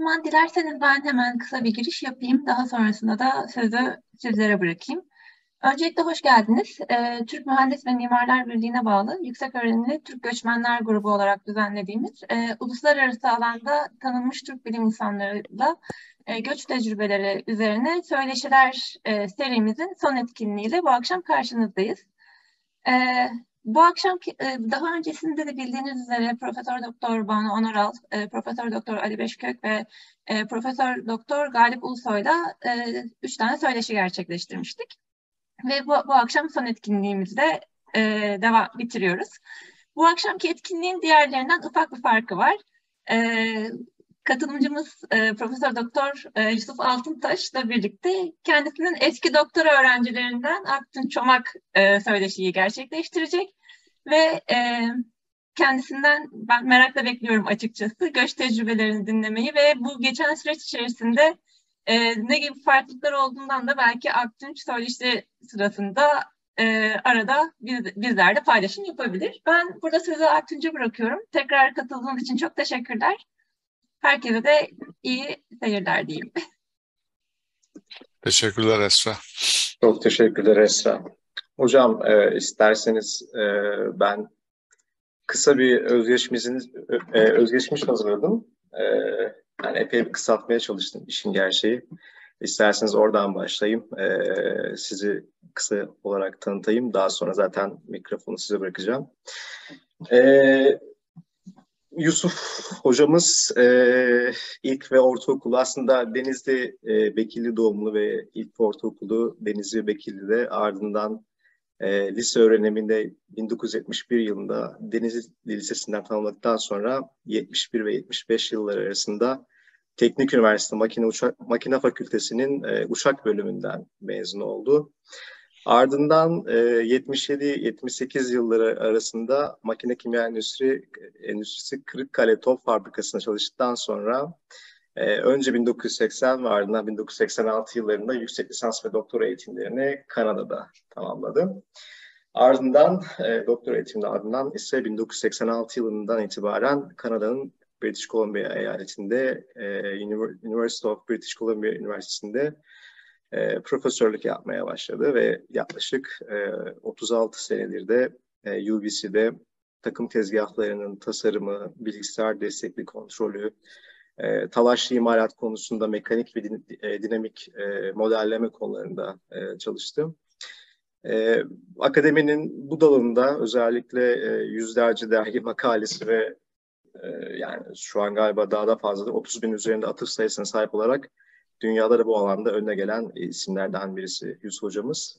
zaman dilerseniz ben hemen kısa bir giriş yapayım. Daha sonrasında da sözü sizlere bırakayım. Öncelikle hoş geldiniz. Türk Mühendis ve Mimarlar Birliği'ne bağlı Yükseköğrenimli Türk Göçmenler Grubu olarak düzenlediğimiz uluslararası alanda tanınmış Türk bilim insanlarıyla göç tecrübeleri üzerine söyleşiler serimizin son etkinliğiyle bu akşam karşınızdayız. Bu akşam daha öncesinde de bildiğiniz üzere Profesör Doktor Banu Onaral, Profesör Doktor Ali Beşkök ve Profesör Doktor Galip Ulusoy'la 3 tane söyleşi gerçekleştirmiştik. Ve bu akşam son etkinliğimizde bitiriyoruz. Bu akşamki etkinliğin diğerlerinden ufak bir farkı var. Katılımcımız Profesör Doktor Yusuf Altıntaş'la birlikte kendisinin eski doktora öğrencilerinden Akgün Çomak söyleşiyi gerçekleştirecek ve kendisinden ben merakla bekliyorum açıkçası göç tecrübelerini dinlemeyi ve bu geçen süreç içerisinde ne gibi farklılıklar olduğundan da belki Akgün söyleşi sırasında arada bizler de paylaşım yapabilir. Ben burada sözü Akgün'e bırakıyorum. Tekrar katıldığınız için çok teşekkürler. Herkese de iyi seyirler diyeyim. Teşekkürler Esra. Çok teşekkürler Esra. Hocam isterseniz ben kısa bir özgeçmiş hazırladım. Yani epey bir kısaltmaya çalıştım işin gerçeği. İsterseniz oradan başlayayım. Sizi kısa olarak tanıtayım. Daha sonra zaten mikrofonu size bırakacağım. Yusuf hocamız ilk ve ortaokulu aslında Denizli Bekirli doğumlu ve ilk ortaokulu Denizli Bekirli'de, ardından lise öğreniminde 1971 yılında Denizli Lisesi'nden tamamladıktan sonra 71 ve 75 yılları arasında Teknik Üniversite Makine Fakültesi'nin uçak bölümünden mezun oldu. Ardından 77-78 yılları arasında Makine Kimya Endüstrisi Kırıkkale Top Fabrikası'nda çalıştıktan sonra önce 1980 ve ardından 1986 yıllarında yüksek lisans ve doktora eğitimlerini Kanada'da tamamladı. Ardından doktora eğitiminin ardından ise 1986 yılından itibaren Kanada'nın British Columbia eyaletinde University of British Columbia Üniversitesi'nde profesörlük yapmaya başladı ve yaklaşık 36 senedir de UBC'de takım tezgahlarının tasarımı, bilgisayar destekli kontrolü, talaşlı imalat konusunda mekanik ve dinamik modelleme konularında çalıştım. Akademinin bu dalında özellikle yüzlerce dergi makalesi ve yani şu an galiba daha da fazladır, 30 bin üzerinde atıf sayısına sahip olarak dünyada da bu alanda önüne gelen isimlerden birisi Yusuf hocamız.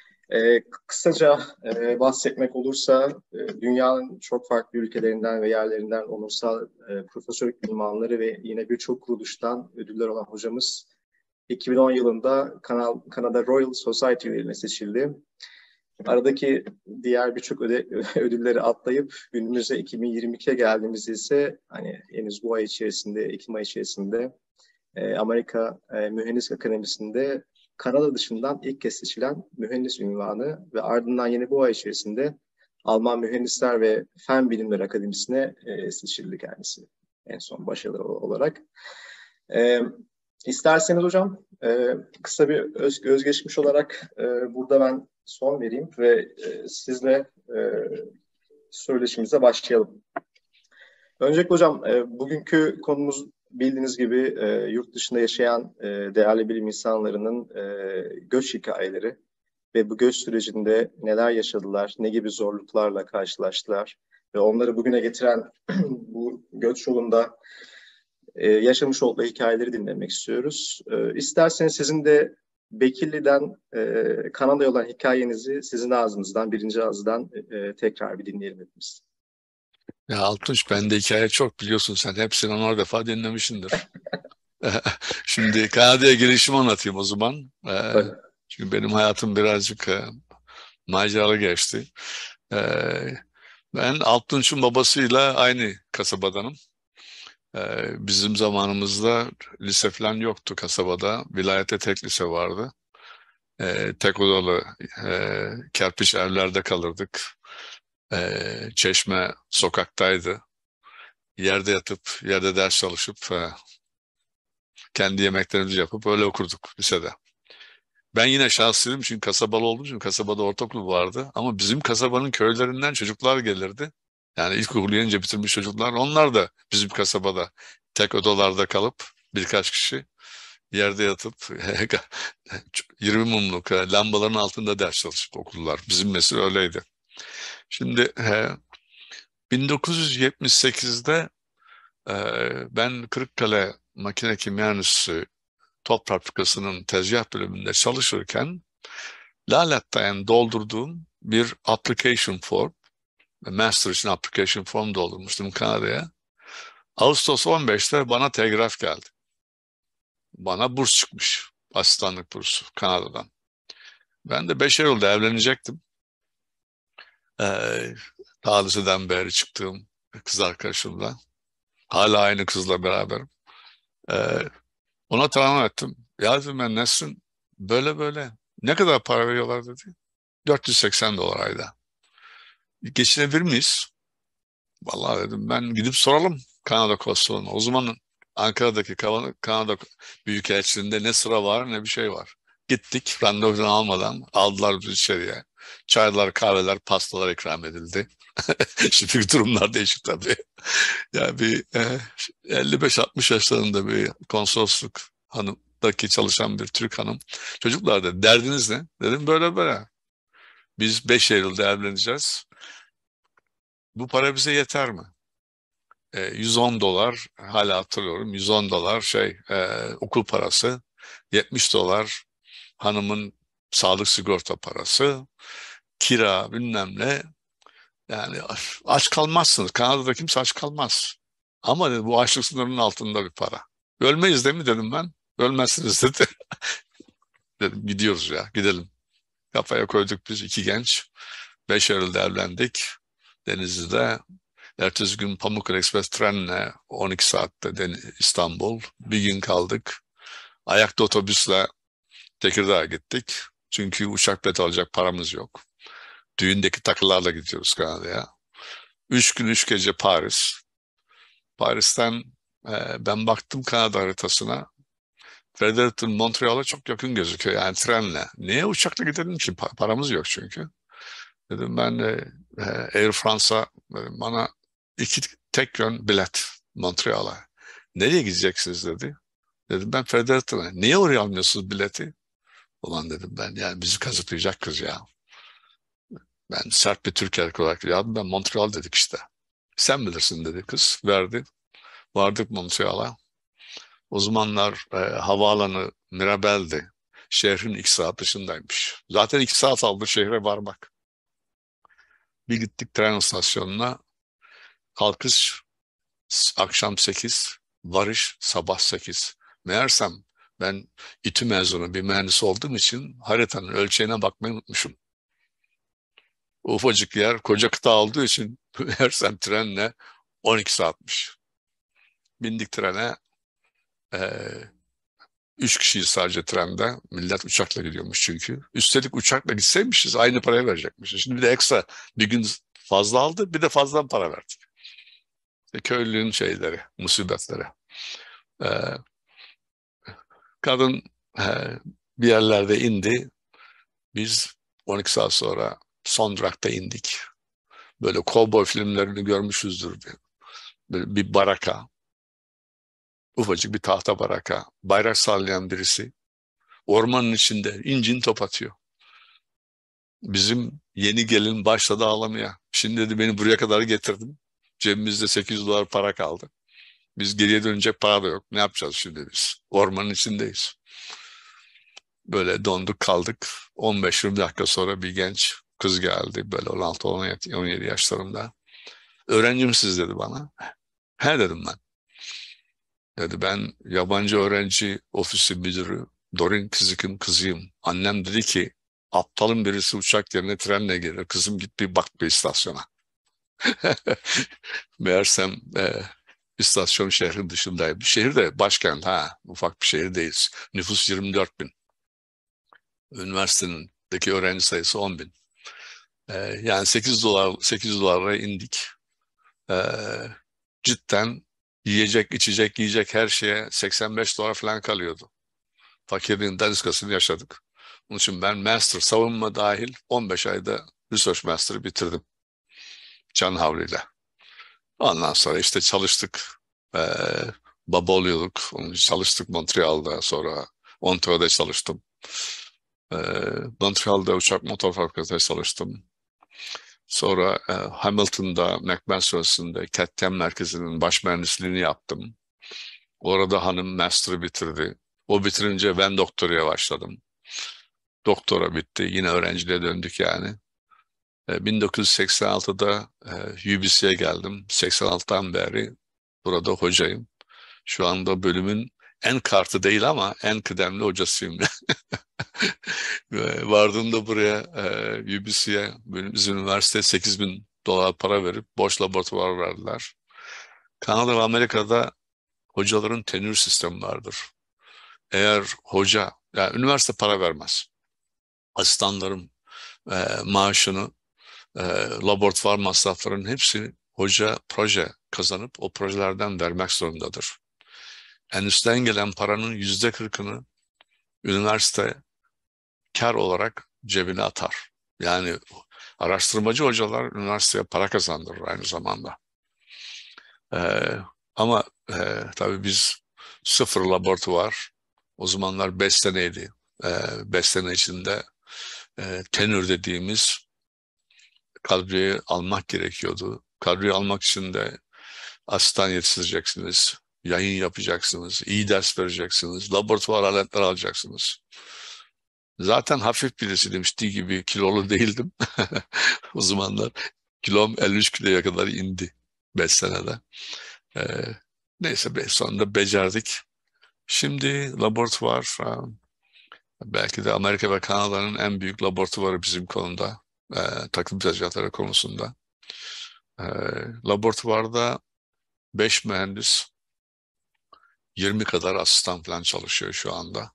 Kısaca bahsetmek olursa dünyanın çok farklı ülkelerinden ve yerlerinden onursal profesörlük ünvanları ve yine birçok kuruluştan ödüller olan hocamız 2010 yılında Kanada Royal Society üyeline seçildi. Aradaki diğer birçok ödülleri atlayıp günümüzde 2022'ye geldiğimizde ise hani henüz bu ay içerisinde, Ekim ayı içerisinde Amerika Mühendislik Akademisi'nde Kanada dışından ilk kez seçilen mühendis ünvanı ve ardından yine bu ay içerisinde Alman Mühendisler ve Fen Bilimleri Akademisi'ne seçildi kendisi en son başarılı olarak. İsterseniz hocam kısa bir özgeçmiş olarak burada ben son vereyim ve sizle söyleşimize başlayalım. Öncelikle hocam bugünkü konumuz bildiğiniz gibi yurt dışında yaşayan değerli bilim insanlarının göç hikayeleri ve bu göç sürecinde neler yaşadılar, ne gibi zorluklarla karşılaştılar ve onları bugüne getiren bu göç yolunda yaşamış olduğu hikayeleri dinlemek istiyoruz. İsterseniz sizin de Bekirli'den Kanada'ya olan hikayenizi sizin ağzınızdan, birinci ağızdan tekrar bir dinleyelim hepimiz. Ya Altunç, bende hikaye çok, biliyorsun sen. Hepsini 10 defa dinlemişsindir. Şimdi Kanada'ya girişimi anlatayım o zaman. Çünkü benim hayatım birazcık maceralı geçti. Ben Altunç'un babasıyla aynı kasabadanım. Bizim zamanımızda lise falan yoktu kasabada. Vilayette tek lise vardı. Tek odalı kerpiç evlerde kalırdık. Çeşme sokaktaydı. Yerde yatıp, yerde ders çalışıp kendi yemeklerimizi yapıp öyle okurduk lisede. Ben yine şanslıydım çünkü kasabalı olduğum için kasabada ortaokul vardı. Ama bizim kasabanın köylerinden çocuklar gelirdi. Yani ilkokulu yeni bitirmiş çocuklar. Onlar da bizim kasabada tek odalarda kalıp birkaç kişi yerde yatıp 20 mumluk lambaların altında ders çalışıp okullar. Bizim nesil öyleydi. Şimdi 1978'de ben Kırıkkale Makine Kimya Enstitüsü top fabrikasının tezgah bölümünde çalışırken Lalettaen doldurduğum bir application form, master için application form doldurmuştum Kanada'ya. Ağustos 15'te bana telgraf geldi. Bana burs çıkmış. Asistanlık bursu Kanada'dan. Ben de 5 Eylül'de evlenecektim. Daha liseden beri çıktığım kız arkadaşımla. Hala aynı kızla beraberim. Ona tamam ettim. Ya dedim ben Nesrin böyle böyle. Ne kadar para veriyorlar dedi. $480 ayda. Geçinebilir miyiz? Vallahi dedim ben gidip soralım Kanada konsolosluğuna. O zaman Ankara'daki Kanada Büyükelçiliğinde ne sıra var ne bir şey var. Gittik randevu almadan aldılar bizi içeriye. Çaylar, kahveler, pastalar ikram edildi. Şimdi durumlar değişik tabii. Yani bir 55-60 yaşlarında bir konsolosluk hanımdaki çalışan bir Türk hanım. Çocuklar da derdiniz ne? Dedim böyle böyle. Biz 5 Eylül'de evleneceğiz. Bu para bize yeter mi? $110 hala hatırlıyorum. $110 okul parası. $70 hanımın sağlık sigorta parası. Kira bilmem ne. Yani aç kalmazsınız. Kanada'da kimse aç kalmaz. Ama dedi, bu açlık sınırının altında bir para. Ölmeyiz değil mi dedim ben. Ölmezsiniz dedi. Dedim gidiyoruz ya gidelim. Kafaya koyduk biz iki genç. 5 Eylül'de evlendik. Denizli'de. Ertesi gün Pamukkale Express trenle 12 saatte İstanbul. Bir gün kaldık. Ayakta otobüsle Tekirdağ'a gittik. Çünkü uçak bileti alacak paramız yok. Düğündeki takılarla gidiyoruz Kanada'ya. 3 gün 3 gece Paris. Paris'ten ben baktım Kanada haritasına. Fredericton, Montreal'a çok yakın gözüküyor yani trenle. Niye uçakla gidelim ki? Paramız yok çünkü. Dedim ben Air France'a bana 2 tek yön bilet Montreal'a. Nereye gideceksiniz dedi. Dedim ben Fredericton'a. Niye oraya almıyorsunuz bileti? Ulan dedim ben yani bizi kazıklayacak kız ya. Ben sert bir Türk erkek olarak ya ben Montreal dedik işte. Sen bilirsin dedi kız. Verdi. Vardık Montreal'a. O zamanlar havaalanı Mirabel'di. Şehrin 2 saat dışındaymış. Zaten 2 saat aldı şehre varmak. Bir gittik tren istasyonuna. Kalkış akşam 8, varış sabah 8. Meğersem ben İTÜ mezunu bir mühendis olduğum için haritanın ölçeğine bakmayı unutmuşum. Ufacık yer koca kıta olduğu için meğersem trenle 12 saatmiş. Bindik trene. 3 kişiyiz sadece trende. Millet uçakla gidiyormuş çünkü. Üstelik uçakla gitseymişiz aynı parayı verecekmişiz. Şimdi bir de ekstra bir gün fazla aldı bir de fazladan para verdik. İşte köylünün şeyleri, musibetleri. Ee, kadın bir yerlerde indi. Biz 12 saat sonra son durakta indik. Böyle kovboy filmlerini görmüşüzdür. Bir baraka. Ufacık bir tahta baraka. Bayrak sallayan birisi. Ormanın içinde incin top atıyor. Bizim yeni gelin başladı ağlamaya. Şimdi dedi beni buraya kadar getirdim. Cebimizde $800 para kaldı. Biz geriye dönecek para da yok. Ne yapacağız şimdi biz? Ormanın içindeyiz. Böyle donduk kaldık. 15-20 dakika sonra bir genç kız geldi. Böyle 16-17 yaşlarında. Öğrenci misiniz dedi bana. He dedim ben. Dedi ben yabancı öğrenci ofisi müdürü Dorin Kizik'in kızıyım. Annem dedi ki aptalın birisi uçak yerine trenle gelir. Kızım git bir bak bir istasyona. Meğersem istasyon şehrin dışındaydı. Şehir de başkent ufak bir şehirdeyiz. Nüfus 24.000. Üniversitedeki öğrenci sayısı 10.000. Yani $8'lara indik. Cidden yiyecek, içecek, yiyecek her şeye 85 dolar falan kalıyordu. Fakirliğin daniskasını yaşadık. Onun için ben master, savunma dahil 15 ayda research master'ı bitirdim. Can havliyle. Ondan sonra işte çalıştık. Ee, Baba oluyorduk. Onun için çalıştık Montreal'da. Sonra Ontario'da çalıştım. Ee, Montreal'da uçak motor fabrikasında çalıştım. Sonra Hamilton'da, McMaster's'ında CAD/CAM merkezinin baş mühendisliğini yaptım. Orada hanım master'ı bitirdi. O bitirince ben doktoraya başladım. Doktora bitti. Yine öğrenciliğe döndük yani. 1986'da UBC'ye geldim. 86'dan beri burada hocayım. Şu anda bölümün en kartı değil ama en kıdemli hocasıyım. Vardığımda buraya UBC'ye, bizim üniversite 8.000 dolar para verip boş laboratuvar verdiler. Kanada ve Amerika'da hocaların tenür sistemi vardır. Eğer hoca, yani üniversite para vermez. Asistanların maaşını, laboratuvar masraflarının hepsini hoca proje kazanıp o projelerden vermek zorundadır. Endüstriden gelen paranın %40'ını üniversite kar olarak cebine atar. Yani araştırmacı hocalar üniversiteye para kazandırır aynı zamanda. Ama tabii biz sıfır laboratuvar, o zamanlar 5 seneydi. 5 sene içinde tenür dediğimiz kadroyu almak gerekiyordu. Kadroyu almak için de asistan yetiştireceksiniz, yayın yapacaksınız, iyi ders vereceksiniz, laboratuvar aletler alacaksınız. Zaten hafif birisiydim, ciddi gibi kilolu değildim. O zamanlar kilom 53 kiloya kadar indi 5 senede. Neyse sonunda becerdik. Şimdi laboratuvar belki de Amerika ve Kanada'nın en büyük laboratuvarı bizim konuda. Takım tezgahları konusunda. Laboratuvarda 5 mühendis, 20 kadar asistan falan çalışıyor şu anda.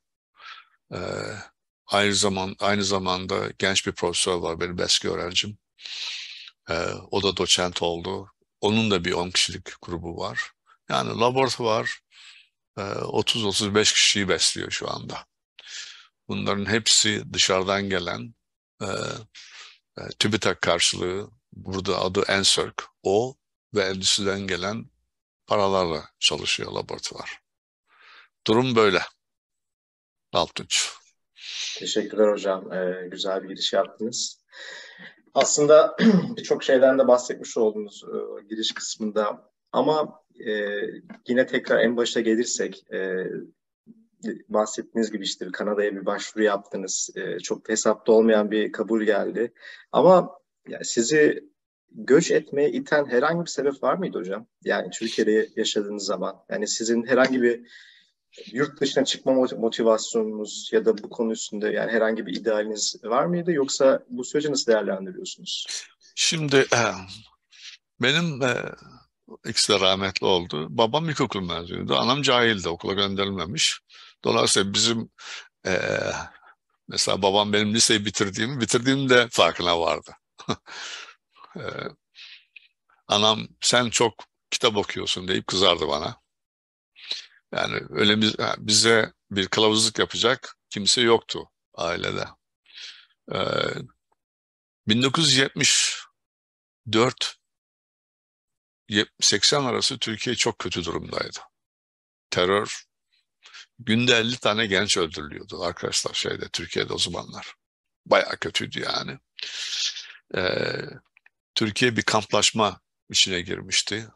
Aynı zamanda genç bir profesör var, benim eski öğrencim. O da doçent oldu. Onun da bir 10 kişilik grubu var. Yani laboratuvar 30-35 kişiyi besliyor şu anda. Bunların hepsi dışarıdan gelen TÜBİTAK karşılığı, burada adı ENSERC, o ve endüstriden gelen paralarla çalışıyor laboratuvar. Durum böyle. Altunç. Teşekkürler hocam. Güzel bir giriş yaptınız. Aslında birçok şeyden de bahsetmiş oldunuz giriş kısmında. Ama yine tekrar en başa gelirsek, bahsettiğiniz gibi işte Kanada'ya bir başvuru yaptınız. Çok hesapta olmayan bir kabul geldi. Ama yani sizi göç etmeye iten herhangi bir sebep var mıydı hocam? Yani Türkiye'de yaşadığınız zaman. Yani sizin herhangi bir yurt dışına çıkma motivasyonunuz ya da bu konu üstünde yani herhangi bir idealiniz var mıydı? Yoksa bu süreci nasıl değerlendiriyorsunuz? Şimdi benim ikisi de rahmetli oldu. Babam ilkokul mezunuydu. Anam cahildi. Okula gönderilmemiş. Dolayısıyla bizim mesela babam benim liseyi bitirdiğimde farkına vardı. Anam sen çok kitap okuyorsun deyip kızardı bana. Yani öyle bize bir kılavuzluk yapacak kimse yoktu ailede. 1974-80 arası Türkiye çok kötü durumdaydı. Terör, günde 50 tane genç öldürülüyordu arkadaşlar Türkiye'de o zamanlar. Bayağı kötüydü yani. Türkiye bir kamplaşma içine girmişti.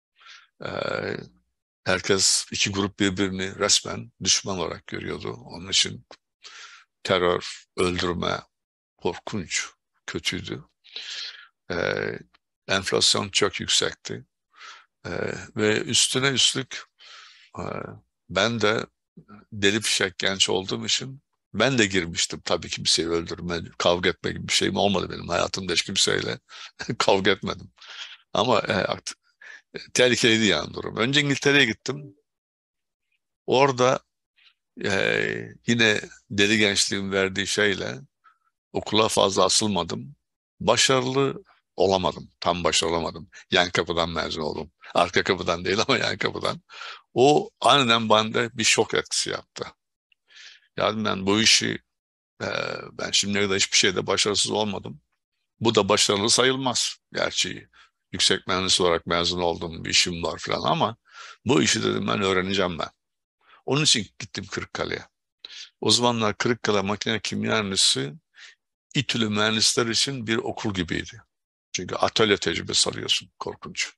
Herkes, iki grup birbirini resmen düşman olarak görüyordu. Onun için terör, öldürme korkunç, kötüydü. Enflasyon çok yüksekti. Ve üstüne üstlük ben de deli fişek genç olduğum için ben de girmiştim. Tabii kimseyi öldürme, kavga etme gibi bir şeyim olmadı benim hayatımda, hiç kimseyle kavga etmedim. Ama tehlikeliydi yani durum. Önce İngiltere'ye gittim. Orada yine deli gençliğin verdiği şeyle okula fazla asılmadım. Başarılı olamadım. Tam başarılı olamadım. Yan kapıdan mezun oldum. Arka kapıdan değil ama yan kapıdan. O aniden bende bir şok etkisi yaptı. Yani ben bu işi, ben şimdiye kadar hiçbir şeyde başarısız olmadım. Bu da başarılı sayılmaz. Gerçi yüksek mühendis olarak mezun oldum, bir işim var falan ama bu işi dedim ben öğreneceğim ben. Onun için gittim Kırıkkale'ye. O zamanlar Kırıkkale Makine Kimya Enstitüsü İTÜ'lü mühendisler için bir okul gibiydi. Çünkü atölye tecrübesi alıyorsun, korkunç.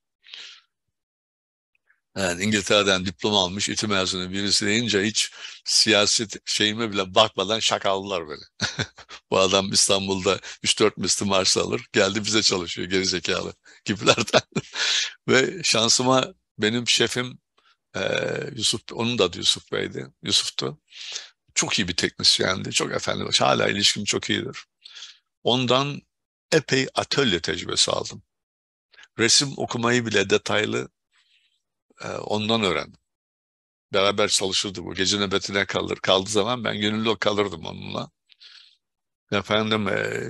Yani İngiltere'den diploma almış İTÜ mezunu birisi deyince hiç siyaset şeyime bile bakmadan şakaldılar böyle. Bu adam İstanbul'da 3-4 misli maaş alır. Geldi bize çalışıyor gerizekalı gibilerden. Ve şansıma benim şefim Yusuf, onun da adı Yusuf Bey'di. Yusuf'tu. Çok iyi bir teknisyendi. Çok efendi. Hala ilişkim çok iyidir. Ondan epey atölye tecrübesi aldım. Resim okumayı bile detaylı ondan öğrendim. Beraber çalışırdı bu. Gece nöbetine kaldığı zaman ben gönüllü kalırdım onunla. Efendim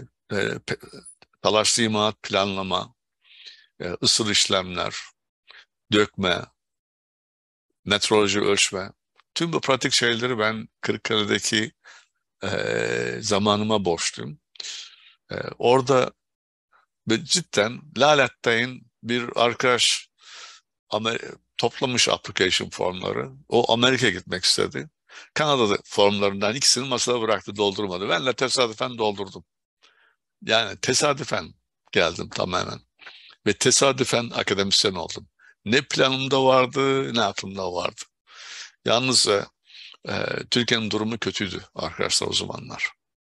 talaşlı imalat planlama, ısıl işlemler, dökme, metroloji ölçme. Tüm bu pratik şeyleri ben Kırıkkale'deki zamanıma borçluyum. Orada cidden Lalettay'ın bir arkadaş toplamış application formları. O Amerika'ya gitmek istedi. Kanada'da formlarından ikisini masada bıraktı, doldurmadı. Ben de tesadüfen doldurdum. Yani tesadüfen geldim tamamen. Ve tesadüfen akademisyen oldum. Ne planımda vardı, ne aklımda vardı. Yalnız Türkiye'nin durumu kötüydü arkadaşlar o zamanlar.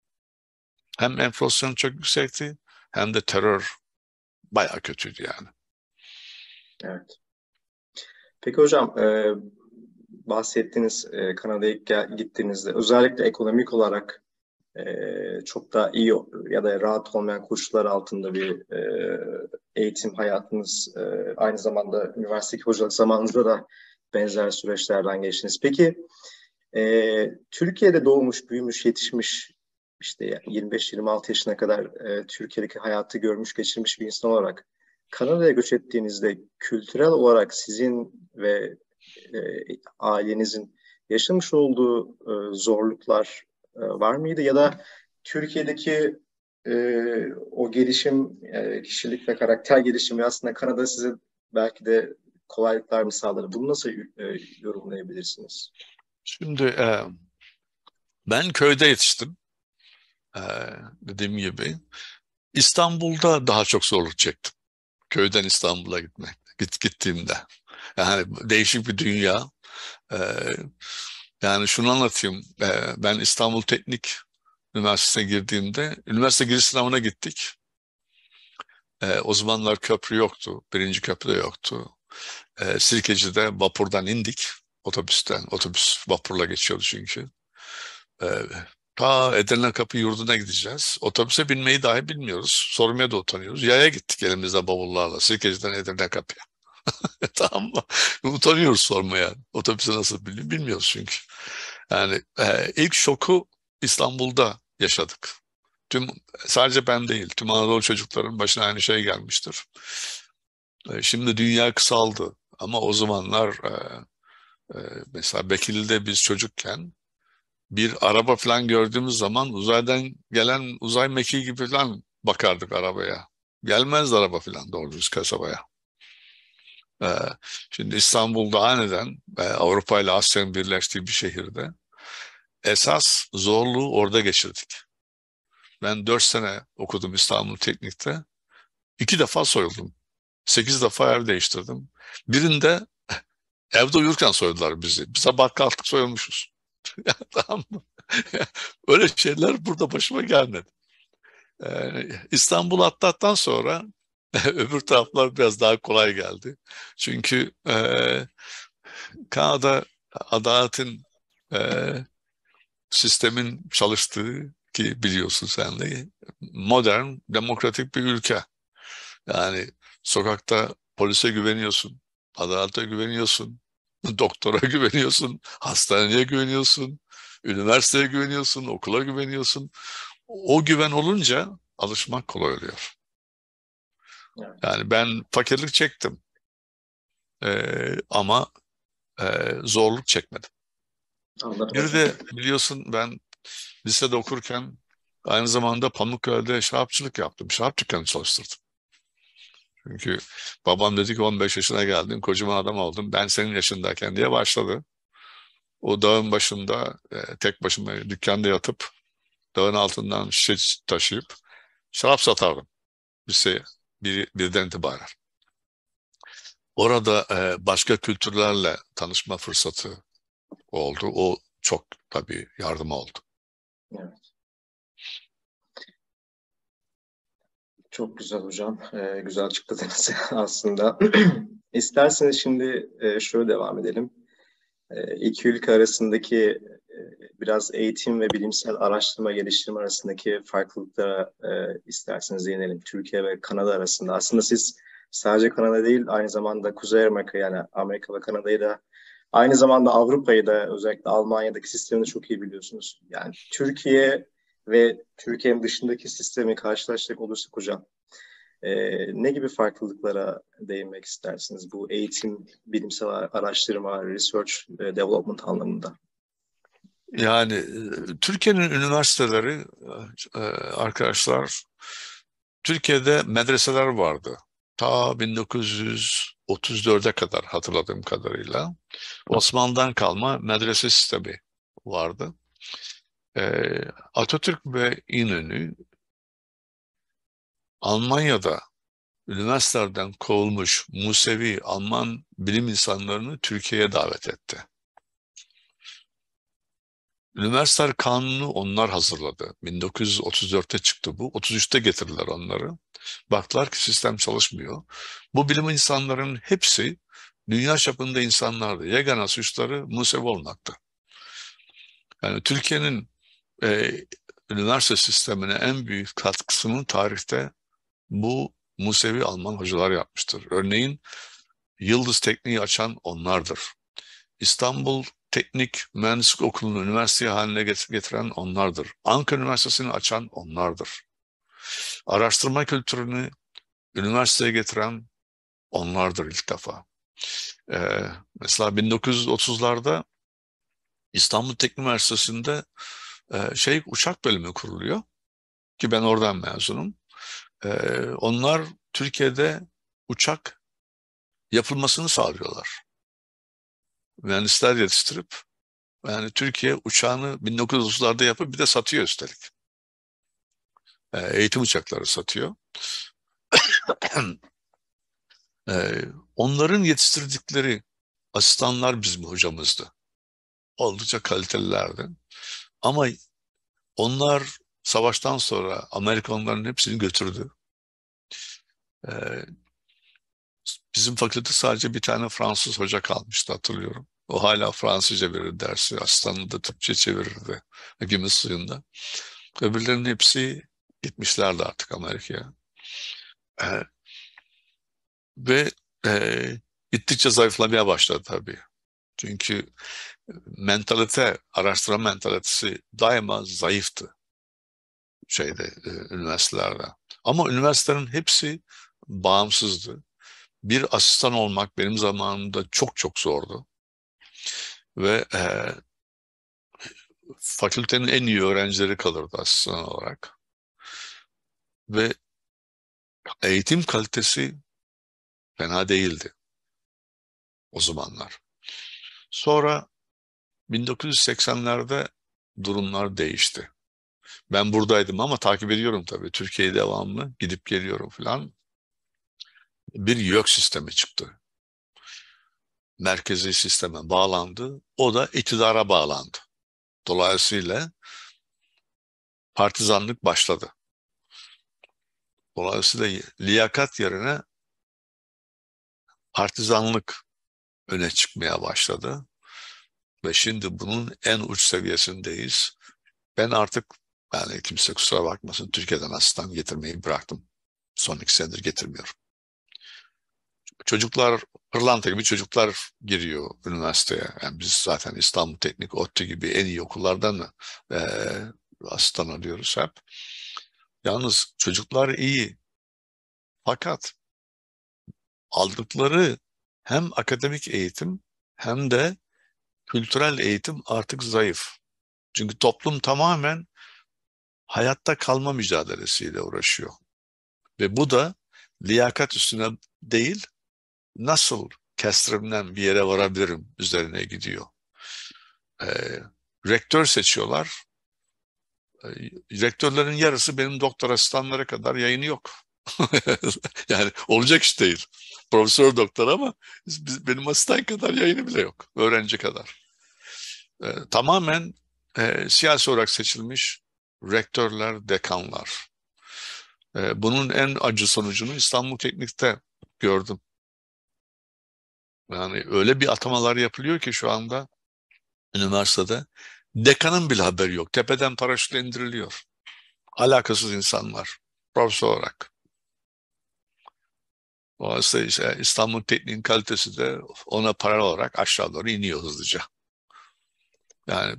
Hem enflasyon çok yüksekti, hem de terör bayağı kötüydü yani. Evet. Peki hocam, bahsettiğiniz Kanada'ya gittiğinizde özellikle ekonomik olarak çok da iyi ya da rahat olmayan koşullar altında bir eğitim hayatınız, aynı zamanda üniversitedeki hocalık zamanınızda da benzer süreçlerden geçtiniz. Peki Türkiye'de doğmuş, büyümüş, yetişmiş, işte 25-26 yaşına kadar Türkiye'deki hayatı görmüş, geçirmiş bir insan olarak Kanada'ya göç ettiğinizde kültürel olarak sizin ve ailenizin yaşamış olduğu zorluklar var mıydı? Ya da Türkiye'deki o gelişim, kişilik ve karakter gelişimi aslında Kanada size belki de kolaylıklar mı sağladı? Bunu nasıl yorumlayabilirsiniz? Şimdi ben köyde yetiştim. E, Dediğim gibi. İstanbul'da daha çok zorluk çektim. Köyden İstanbul'a gittiğimde. Yani değişik bir dünya. E, Yani şunu anlatayım. Ben İstanbul Teknik Üniversitesi'ne girdiğimde, üniversite giriş sınavına gittik. O zamanlar köprü yoktu. Birinci köprü de yoktu. Sirkeci'de vapurdan indik. Otobüs vapurla geçiyordu çünkü. Ee, Ta Edirne Kapı yurduna gideceğiz. Otobüse binmeyi dahi bilmiyoruz. Sormaya da utanıyoruz. Yaya gittik elimizde bavullarla. Sirkeci'den Edirne Kapı'ya. Tamam mı? Utanıyoruz sormaya. Otobüse nasıl bilmiyoruz çünkü. Yani ilk şoku İstanbul'da yaşadık. Sadece ben değil, tüm Anadolu çocukların başına aynı şey gelmiştir. Şimdi dünya kısaldı ama o zamanlar mesela Bekirli'de biz çocukken bir araba falan gördüğümüz zaman uzaydan gelen uzay mekiği gibi falan bakardık arabaya. Gelmezdi araba falan doğru düz kasabaya. E, Şimdi İstanbul'da aniden Avrupa ile Asya'nın birleştiği bir şehirde esas zorluğu orada geçirdik. Ben 4 sene okudum İstanbul Teknik'te. 2 defa soyuldum. 8 defa ev değiştirdim. Birinde evde uyurken soydular bizi. Biz sabah kalktık soyulmuşuz. Tamam mı? Öyle şeyler burada başıma gelmedi. İstanbul atlattıktan sonra öbür taraflar biraz daha kolay geldi. Çünkü Kanada adaletin e, sistemin çalıştığı ki biliyorsun sen de modern, demokratik bir ülke. Yani sokakta polise güveniyorsun, adalete güveniyorsun, doktora güveniyorsun, hastaneye güveniyorsun, üniversiteye güveniyorsun, okula güveniyorsun. O güven olunca alışmak kolay oluyor. Evet. Yani ben fakirlik çektim ama zorluk çekmedim. Anladım Bir hocam. de biliyorsun ben lisede okurken aynı zamanda Pamukkale'de şarapçılık yaptım. Şarap dükkanı çalıştırdım. Çünkü babam dedi ki 15 yaşına geldin, kocaman adam oldun. Ben senin yaşındayken diye başladı. O dağın başında tek başıma dükkanda yatıp dağın altından şişe taşıyıp şarap satardım liseye birden itibaren. Orada başka kültürlerle tanışma fırsatı oldu. O çok tabii yardım oldu. Evet. Çok güzel hocam. Güzel açıkladınız aslında. İsterseniz şimdi şöyle devam edelim. İki ülke arasındaki biraz eğitim ve bilimsel araştırma geliştirme arasındaki farklılıklara isterseniz değinelim. Türkiye ve Kanada arasında. Aslında siz sadece Kanada değil, aynı zamanda Kuzey Amerika, yani Amerika ve Kanada'yı da, aynı zamanda Avrupa'yı da, özellikle Almanya'daki sistemini çok iyi biliyorsunuz. Yani Türkiye ve Türkiye'nin dışındaki sistemi karşılaştıracak olursak hocam, ne gibi farklılıklara değinmek istersiniz bu eğitim, bilimsel araştırma, research, development anlamında? Yani Türkiye'nin üniversiteleri arkadaşlar, Türkiye'de medreseler vardı. Ta 1934'e kadar hatırladığım kadarıyla. Osmanlı'dan kalma medrese sistemi vardı. Atatürk ve İnönü Almanya'da üniversitelerden kovulmuş Musevi Alman bilim insanlarını Türkiye'ye davet etti. Üniversiteler Kanunu onlar hazırladı. 1934'te çıktı bu. 33'te getirdiler onları. Baktılar ki sistem çalışmıyor. Bu bilim insanların hepsi dünya çapında insanlardı. Yegane suçları Musevi olmaktı. Yani Türkiye'nin üniversite sistemine en büyük katkısını tarihte bu Musevi Alman hocalar yapmıştır. Örneğin Yıldız Tekniği açan onlardır. İstanbul Teknik Mühendislik Okulu'nu üniversite haline getiren onlardır. Ankara Üniversitesi'ni açan onlardır. Araştırma kültürünü üniversiteye getiren onlardır ilk defa. Mesela 1930'larda İstanbul Teknik Üniversitesi'nde uçak bölümü kuruluyor ki ben oradan mezunum. Onlar Türkiye'de uçak yapılmasını sağlıyorlar. Mühendisler yetiştirip, yani Türkiye uçağını 1930'larda yapıp bir de satıyor üstelik. Eğitim uçakları satıyor. Onların yetiştirdikleri asistanlar bizim hocamızdı. Oldukça kalitelilerdi. Ama onlar savaştan sonra Amerikanların hepsini götürdü. Bizim fakülte sadece bir tane Fransız hoca kalmıştı, hatırlıyorum. O hala Fransızca verir dersi. Asistanı da Türkçe çevirirdi. Gümüş suyunda. Öbürlerinin hepsi gitmişlerdi artık Amerika'ya. Ee, ve gittikçe zayıflamaya başladı tabii. Çünkü araştırma mentalitesi daima zayıftı üniversitelerde. Ama üniversitelerin hepsi bağımsızdı. Bir asistan olmak benim zamanımda çok çok zordu. Ve fakültenin en iyi öğrencileri kalırdı asistan olarak. Ve eğitim kalitesi fena değildi o zamanlar. Sonra 1980'lerde durumlar değişti. Ben buradaydım ama takip ediyorum tabii. Türkiye'ye devamlı gidip geliyorum falan. Bir YÖK sistemi çıktı. Merkezi sisteme bağlandı. O da iktidara bağlandı. Dolayısıyla partizanlık başladı. Dolayısıyla liyakat yerine partizanlık öne çıkmaya başladı. Ve şimdi bunun en uç seviyesindeyiz. Ben artık, yani kimse kusura bakmasın, Türkiye'den asistan getirmeyi bıraktım. Son 2 senedir getirmiyorum. Çocuklar, pırlanta gibi çocuklar giriyor üniversiteye. Yani biz zaten İstanbul Teknik, ODTÜ gibi en iyi okullardan asistan alıyoruz hep. Yalnız çocuklar iyi. Fakat aldıkları hem akademik eğitim hem de kültürel eğitim artık zayıf. Çünkü toplum tamamen hayatta kalma mücadelesiyle uğraşıyor. Ve bu da liyakat üstüne değil, nasıl kestiremden bir yere varabilirim üzerine gidiyor. Rektör seçiyorlar. Rektörlerin yarısı benim doktor asistanlara kadar yayını yok. Yani olacak iş değil. Profesör doktor ama benim asistan kadar yayını bile yok. Öğrenci kadar. Tamamen siyasi olarak seçilmiş rektörler, dekanlar. Bunun en acı sonucunu İstanbul Teknik'te gördüm. Yani öyle bir atamalar yapılıyor ki şu anda üniversitede dekanın bile haberi yok. Tepeden paraşütle indiriliyor. Alakasız insanlar profesör olarak. Dolayısıyla işte İstanbul Teknik'in kalitesi de ona paralel olarak aşağı doğru iniyor hızlıca. Yani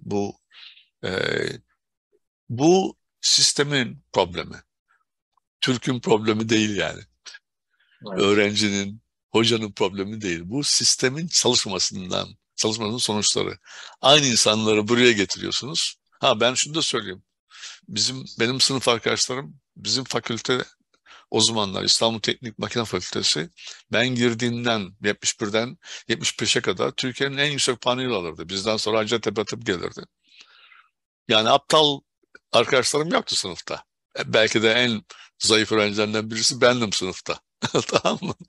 bu sistemin problemi. Türk'ün problemi değil yani. Evet. Öğrencinin, hocanın problemi değil. Bu sistemin çalışmasının sonuçları. Aynı insanları buraya getiriyorsunuz. Ben şunu da söyleyeyim. Benim sınıf arkadaşlarım, bizim fakülte o zamanlar İstanbul Teknik Makine Fakültesi, ben girdiğimden 71'den 75'e kadar Türkiye'nin en yüksek puanıyla alırdı. Bizden sonra Hacettepe Tıp gelirdi. Yani aptal arkadaşlarım yoktu sınıfta. Belki de en zayıf öğrencilerinden birisi bendim sınıfta. Tamam mı?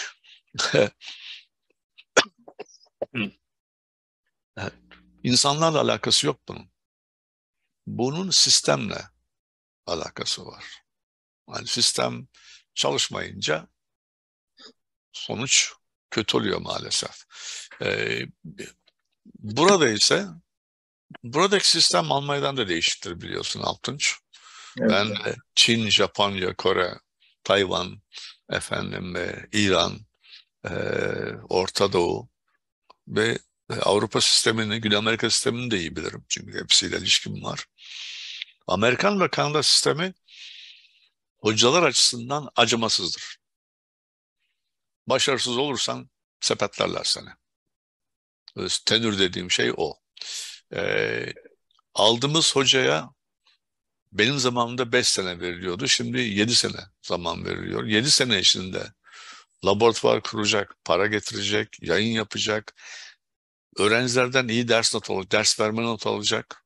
İnsanlarla alakası yok bunun. Bunun sistemle alakası var. Yani sistem çalışmayınca sonuç kötü oluyor maalesef. Buradaki sistem Almanya'dan da değişiktir biliyorsun Altunç. Evet. Ben Çin, Japonya, Kore, Tayvan, İran, Orta Doğu ve Avrupa sistemini, Güney Amerika sistemini de iyi bilirim. Çünkü hepsiyle ilişkim var. Amerikan ve Kanada sistemi hocalar açısından acımasızdır. Başarısız olursan sepetlerler seni. Tenür dediğim şey o. Aldığımız hocaya benim zamanımda 5 sene veriliyordu. Şimdi 7 sene zaman veriliyor. 7 sene içinde laboratuvar kuracak, para getirecek, yayın yapacak, öğrencilerden iyi ders verme not alacak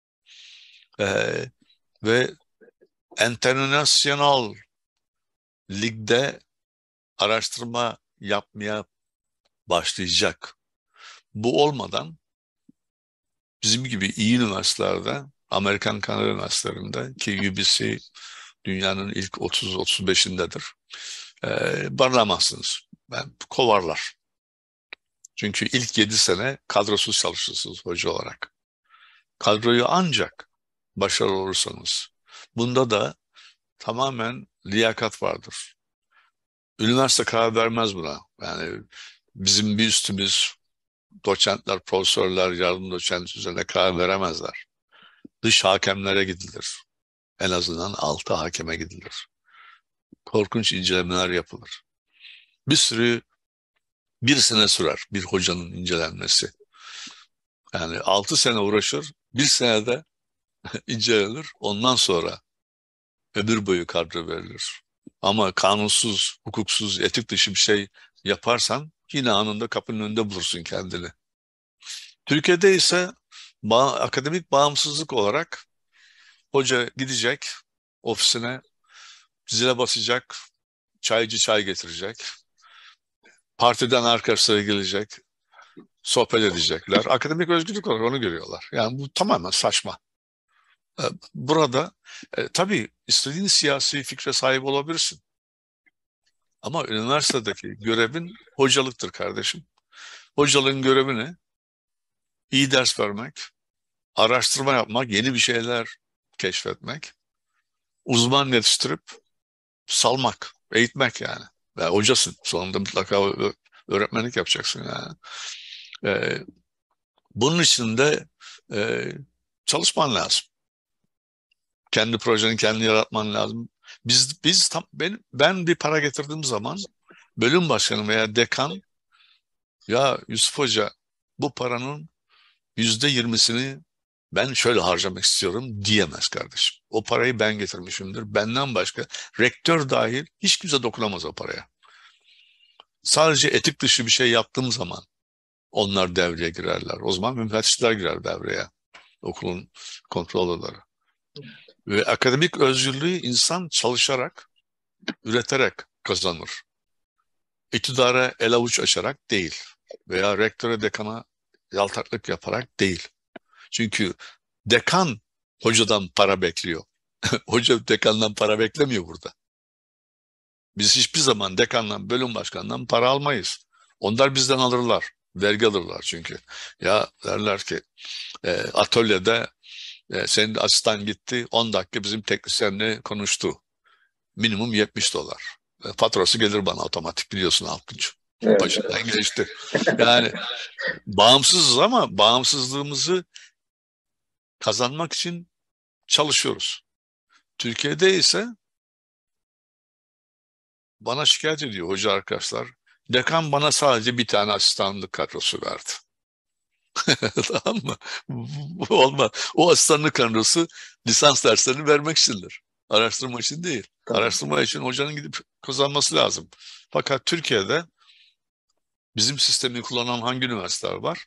ve internasyonal ligde araştırma yapmaya başlayacak. Bu olmadan bizim gibi iyi üniversitelerde, Amerikan Kanada üniversitelerinde ki UBC dünyanın ilk 30-35'indedir, barınamazsınız. Kovarlar. Çünkü ilk 7 sene kadrosuz çalışırsınız hoca olarak. Kadroyu ancak başarılı olursanız. Bunda da tamamen liyakat vardır. Üniversite karar vermez buna. Yani bizim bir üstümüz doçentler, profesörler, yardım doçent üzerine karar veremezler. Dış hakemlere gidilir. En azından 6 hakeme gidilir. Korkunç incelemeler yapılır. Bir sene sürer bir hocanın incelenmesi. Yani 6 sene uğraşır, bir senede incelenir, ondan sonra ömür boyu kadro verilir. Ama kanunsuz, hukuksuz, etik dışı bir şey yaparsan yine anında kapının önünde bulursun kendini. Türkiye'de ise akademik bağımsızlık olarak hoca gidecek ofisine, zile basacak, çaycı çay getirecek, partiden arkadaşları gelecek, sohbet edecekler. Akademik özgürlük olarak onu görüyorlar. Yani bu tamamen saçma. Burada tabii istediğin siyasi fikre sahip olabilirsin. Ama üniversitedeki görevin hocalıktır kardeşim. Hocalığın görevi ne? İyi ders vermek, araştırma yapmak, yeni bir şeyler keşfetmek, uzman yetiştirip salmak, eğitmek yani. Yani hocasın. Sonunda mutlaka öğretmenlik yapacaksın yani. Bunun için de çalışman lazım. Kendi projeni kendini yaratman lazım. Ben bir para getirdiğim zaman bölüm başkanı veya dekan, ya Yusuf Hoca bu paranın %20'sini ben şöyle harcamak istiyorum diyemez kardeşim. O parayı ben getirmişimdir. Benden başka rektör dahil hiç kimse dokunamaz o paraya. Sadece etik dışı bir şey yaptığım zaman onlar devreye girerler. O zaman müfettişler girer devreye. Okulun kontrolörleri. Ve akademik özgürlüğü insan çalışarak, üreterek kazanır. İktidara el avuç açarak değil. Veya rektöre, dekana yaltaklık yaparak değil. Çünkü dekan hocadan para bekliyor. Hoca dekandan para beklemiyor burada. Biz hiçbir zaman dekandan, bölüm başkanından para almayız. Onlar bizden alırlar. Vergi alırlar çünkü. Ya derler ki atölyede senin asistan gitti 10 dakika bizim teknisyenle konuştu. Minimum $70. Faturası gelir bana otomatik, biliyorsun Alkınç. Evet. Başından geçti. Yani bağımsızız ama bağımsızlığımızı kazanmak için çalışıyoruz. Türkiye'de ise bana şikayet ediyor hoca arkadaşlar. Dekan bana sadece bir tane asistanlık kadrosu verdi. Tamam mı? Bu olmaz. O asistanlık kadrosu lisans derslerini vermek içindir. Araştırma için değil. Tamam. Araştırma için hocanın gidip kazanması lazım. Fakat Türkiye'de bizim sistemi kullanan hangi üniversiteler var?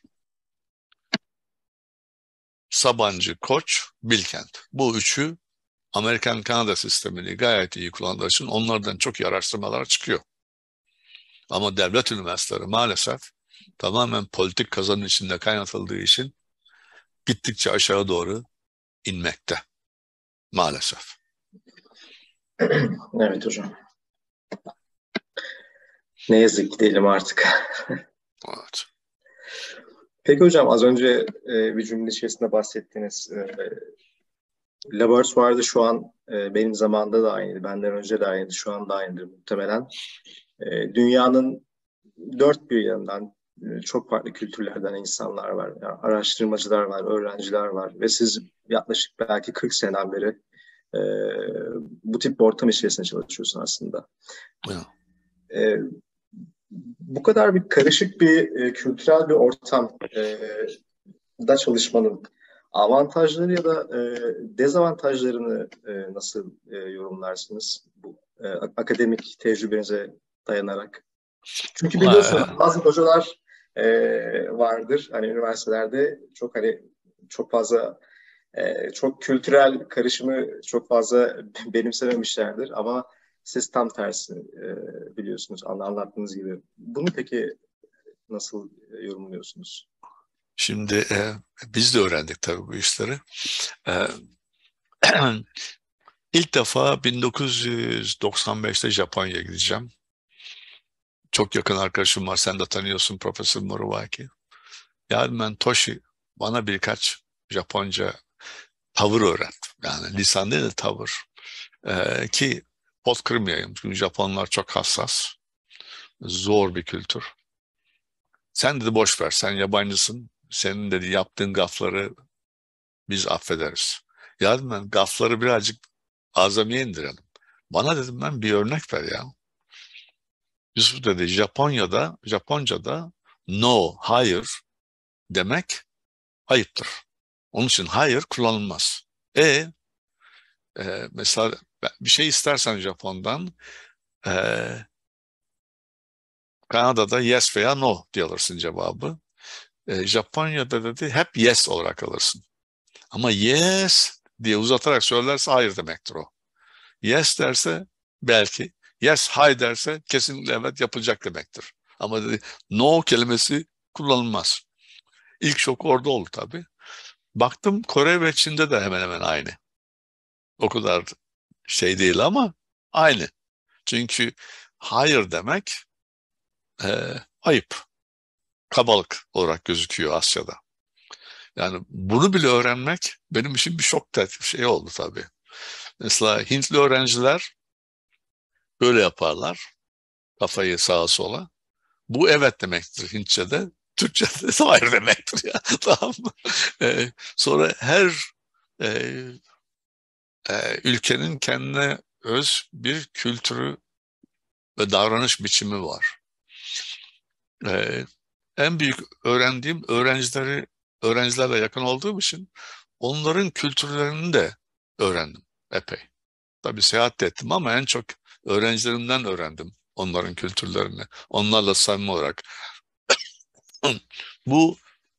Sabancı, Koç, Bilkent. Bu üçü Amerikan-Kanada sistemini gayet iyi kullandığı için onlardan çok iyi araştırmalar çıkıyor. Ama devlet üniversiteleri maalesef tamamen politik kazanım içinde kaynatıldığı için gittikçe aşağı doğru inmekte. Maalesef. Evet hocam. Ne yazık ki diyelim artık. Evet. Peki hocam, az önce bir cümle içerisinde bahsettiğiniz laboratuvarda şu an benim zamanımda da aynıydı, benden önce de aynıydı, şu an da aynıdır muhtemelen. Dünyanın dört bir yanından çok farklı kültürlerden insanlar var. Yani araştırmacılar var, öğrenciler var ve siz yaklaşık belki 40 seneden beri bu tip bir ortam içerisinde çalışıyorsun aslında. Evet. Bu kadar bir karışık bir kültürel bir ortam da çalışmanın avantajları ya da dezavantajlarını nasıl yorumlarsınız bu akademik tecrübenize dayanarak? Çünkü biliyorsunuz bazı hocalar vardır hani üniversitelerde çok fazla çok kültürel karışımı çok fazla benimsememişlerdir ama siz tam tersini biliyorsunuz anlattığınız gibi. Bunu peki nasıl yorumluyorsunuz? Şimdi biz de öğrendik tabii bu işleri. İlk defa 1995'te Japonya'ya gideceğim. Çok yakın arkadaşım var, sen de tanıyorsun, Profesör Moriwaki. Yani ben Toshi, bana birkaç Japonca tavır öğret. Yani lisan değil de tavır. Ki pot kırmayayım. Çünkü Japonlar çok hassas. Zor bir kültür. Sen dedi boş ver, sen yabancısın. Senin dedi yaptığın gafları biz affederiz. Ya dedim ben gafları birazcık azamiye indirelim. Bana dedim ben bir örnek ver ya. Yusuf dedi Japonca'da no, hayır demek ayıptır. Onun için hayır kullanılmaz. Mesela bir şey istersen Japon'dan Kanada'da yes veya no diye alırsın cevabı. Japonya'da dedi hep yes olarak alırsın. Ama yes diye uzatarak söylerse hayır demektir o. Yes derse belki, yes hayır derse kesinlikle evet yapılacak demektir. Ama dedi no kelimesi kullanılmaz. İlk şok orada oldu tabii. Baktım Kore ve Çin'de de hemen hemen aynı. O kadar şey değil ama aynı. Çünkü hayır demek ayıp, kabalık olarak gözüküyor Asya'da. Yani bunu bile öğrenmek benim için bir şok şey oldu tabii. Mesela Hintli öğrenciler böyle yaparlar, kafayı sağa sola. Bu evet demektir Hintçe'de, Türkçe'de hayır demektir ya. Tamam mı? Sonra her e, ülkenin kendine öz bir kültürü ve davranış biçimi var. En büyük öğrendiğim öğrencilerle yakın olduğum için onların kültürlerini de öğrendim epey. Tabii seyahat ettim ama en çok öğrencilerimden öğrendim onların kültürlerini. Onlarla samimi olarak. Bu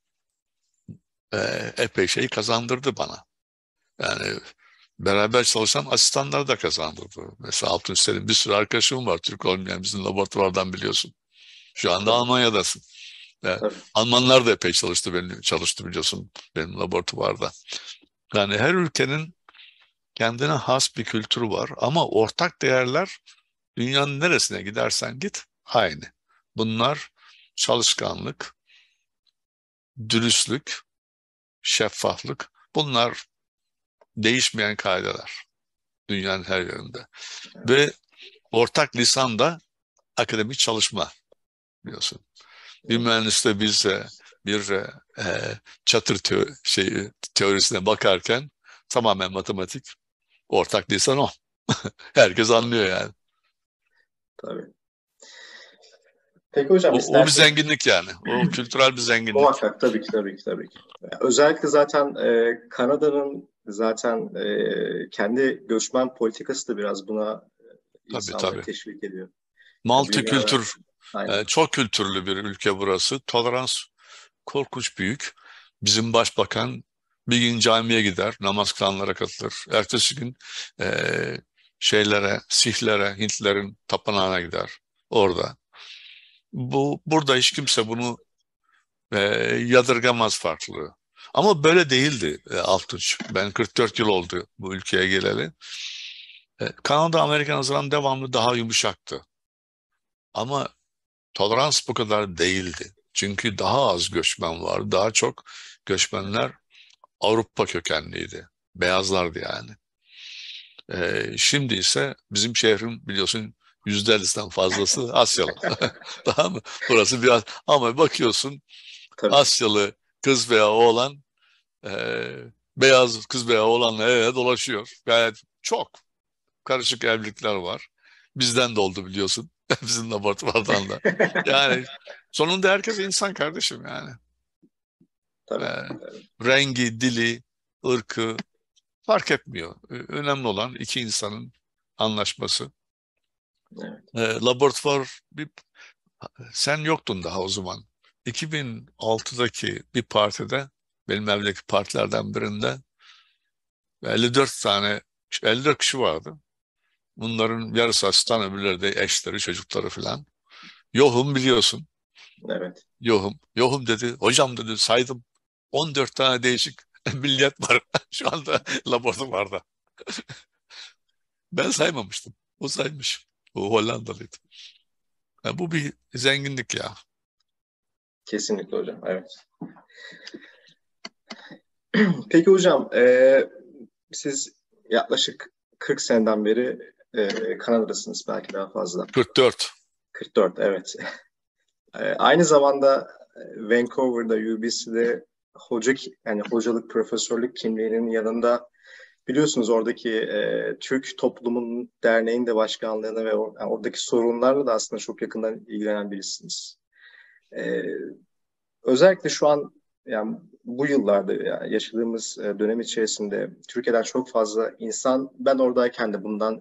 epey şey kazandırdı bana. Yani beraber çalışan asistanlar da kazandırdı. Mesela Altunçer'in bir sürü arkadaşım var. Türk olmayan bizim laboratuvardan biliyorsun. Şu anda Almanya'dasın. Almanlar da epey çalıştı biliyorsun benim laboratuvarda. Yani her ülkenin kendine has bir kültürü var ama ortak değerler dünyanın neresine gidersen git aynı. Bunlar çalışkanlık, dürüstlük, şeffaflık. Bunlar değişmeyen kaideler dünyanın her yerinde. Ve ortak lisan da akademik çalışma biliyorsun. Bir mühendisle biz bir çatır teorisine bakarken tamamen matematik, ortak lisan o. Herkes anlıyor yani. Tabii. Peki hocam o bir zenginlik yani. O kültürel bir zenginlik. Muhakkak tabii ki. Özellikle zaten Kanada'nın zaten kendi göçmen politikası da biraz buna insanları teşvik ediyor. Multikültür, çok kültürlü bir ülke burası. Tolerans korkunç büyük. Bizim başbakan bir gün camiye gider, namaz kılanlara katılır. Ertesi gün Sihlere, Hintlerin tapınağına gider. Orada. Burada hiç kimse bunu yadırgamaz farklılığı. Ama böyle değildi Altunç. Ben 44 yıl oldu bu ülkeye geleli. Kanada, Amerika nazaran devamlı daha yumuşaktı. Ama tolerans bu kadar değildi. Çünkü daha az göçmen var. Daha çok göçmenler Avrupa kökenliydi. Beyazlardı yani. Şimdi ise bizim şehrin biliyorsun %50'den fazlası Asyalı. Tamam mı? Burası biraz ama bakıyorsun Asyalı kız veya oğlan beyaz kız veya oğlanla eve dolaşıyor. Gayet çok karışık evlilikler var. Bizden de oldu biliyorsun. Bizim laboratuvardan da. Yani sonunda herkes insan kardeşim yani. Rengi, dili, ırkı fark etmiyor. Önemli olan iki insanın anlaşması. Laboratuvar sen yoktun daha o zaman. 2006'daki bir partide benim evdeki partilerden birinde 54 kişi vardı. Bunların yarısı asistan, öbürleri de eşleri, çocukları falan. Yohum biliyorsun. Evet. Yohum dedi. Hocam dedi saydım. 14 tane değişik millet var şu anda laboratuvarda. Ben saymamıştım. O saymış. O Hollandalıydı. Yani bu bir zenginlik ya. Kesinlikle hocam. Evet. Peki hocam, siz yaklaşık 40 seneden beri Kanada'dasınız, belki daha fazla. 44. 44, evet. Aynı zamanda Vancouver'da, UBC'de hocalık, profesörlük kimliğinin yanında biliyorsunuz oradaki Türk Toplumun Derneği'nin de başkanlığına ve oradaki sorunlarla da aslında çok yakından ilgilenen birisiniz. Özellikle şu an yani bu yıllarda yaşadığımız dönem içerisinde Türkiye'den çok fazla insan, ben oradayken de bundan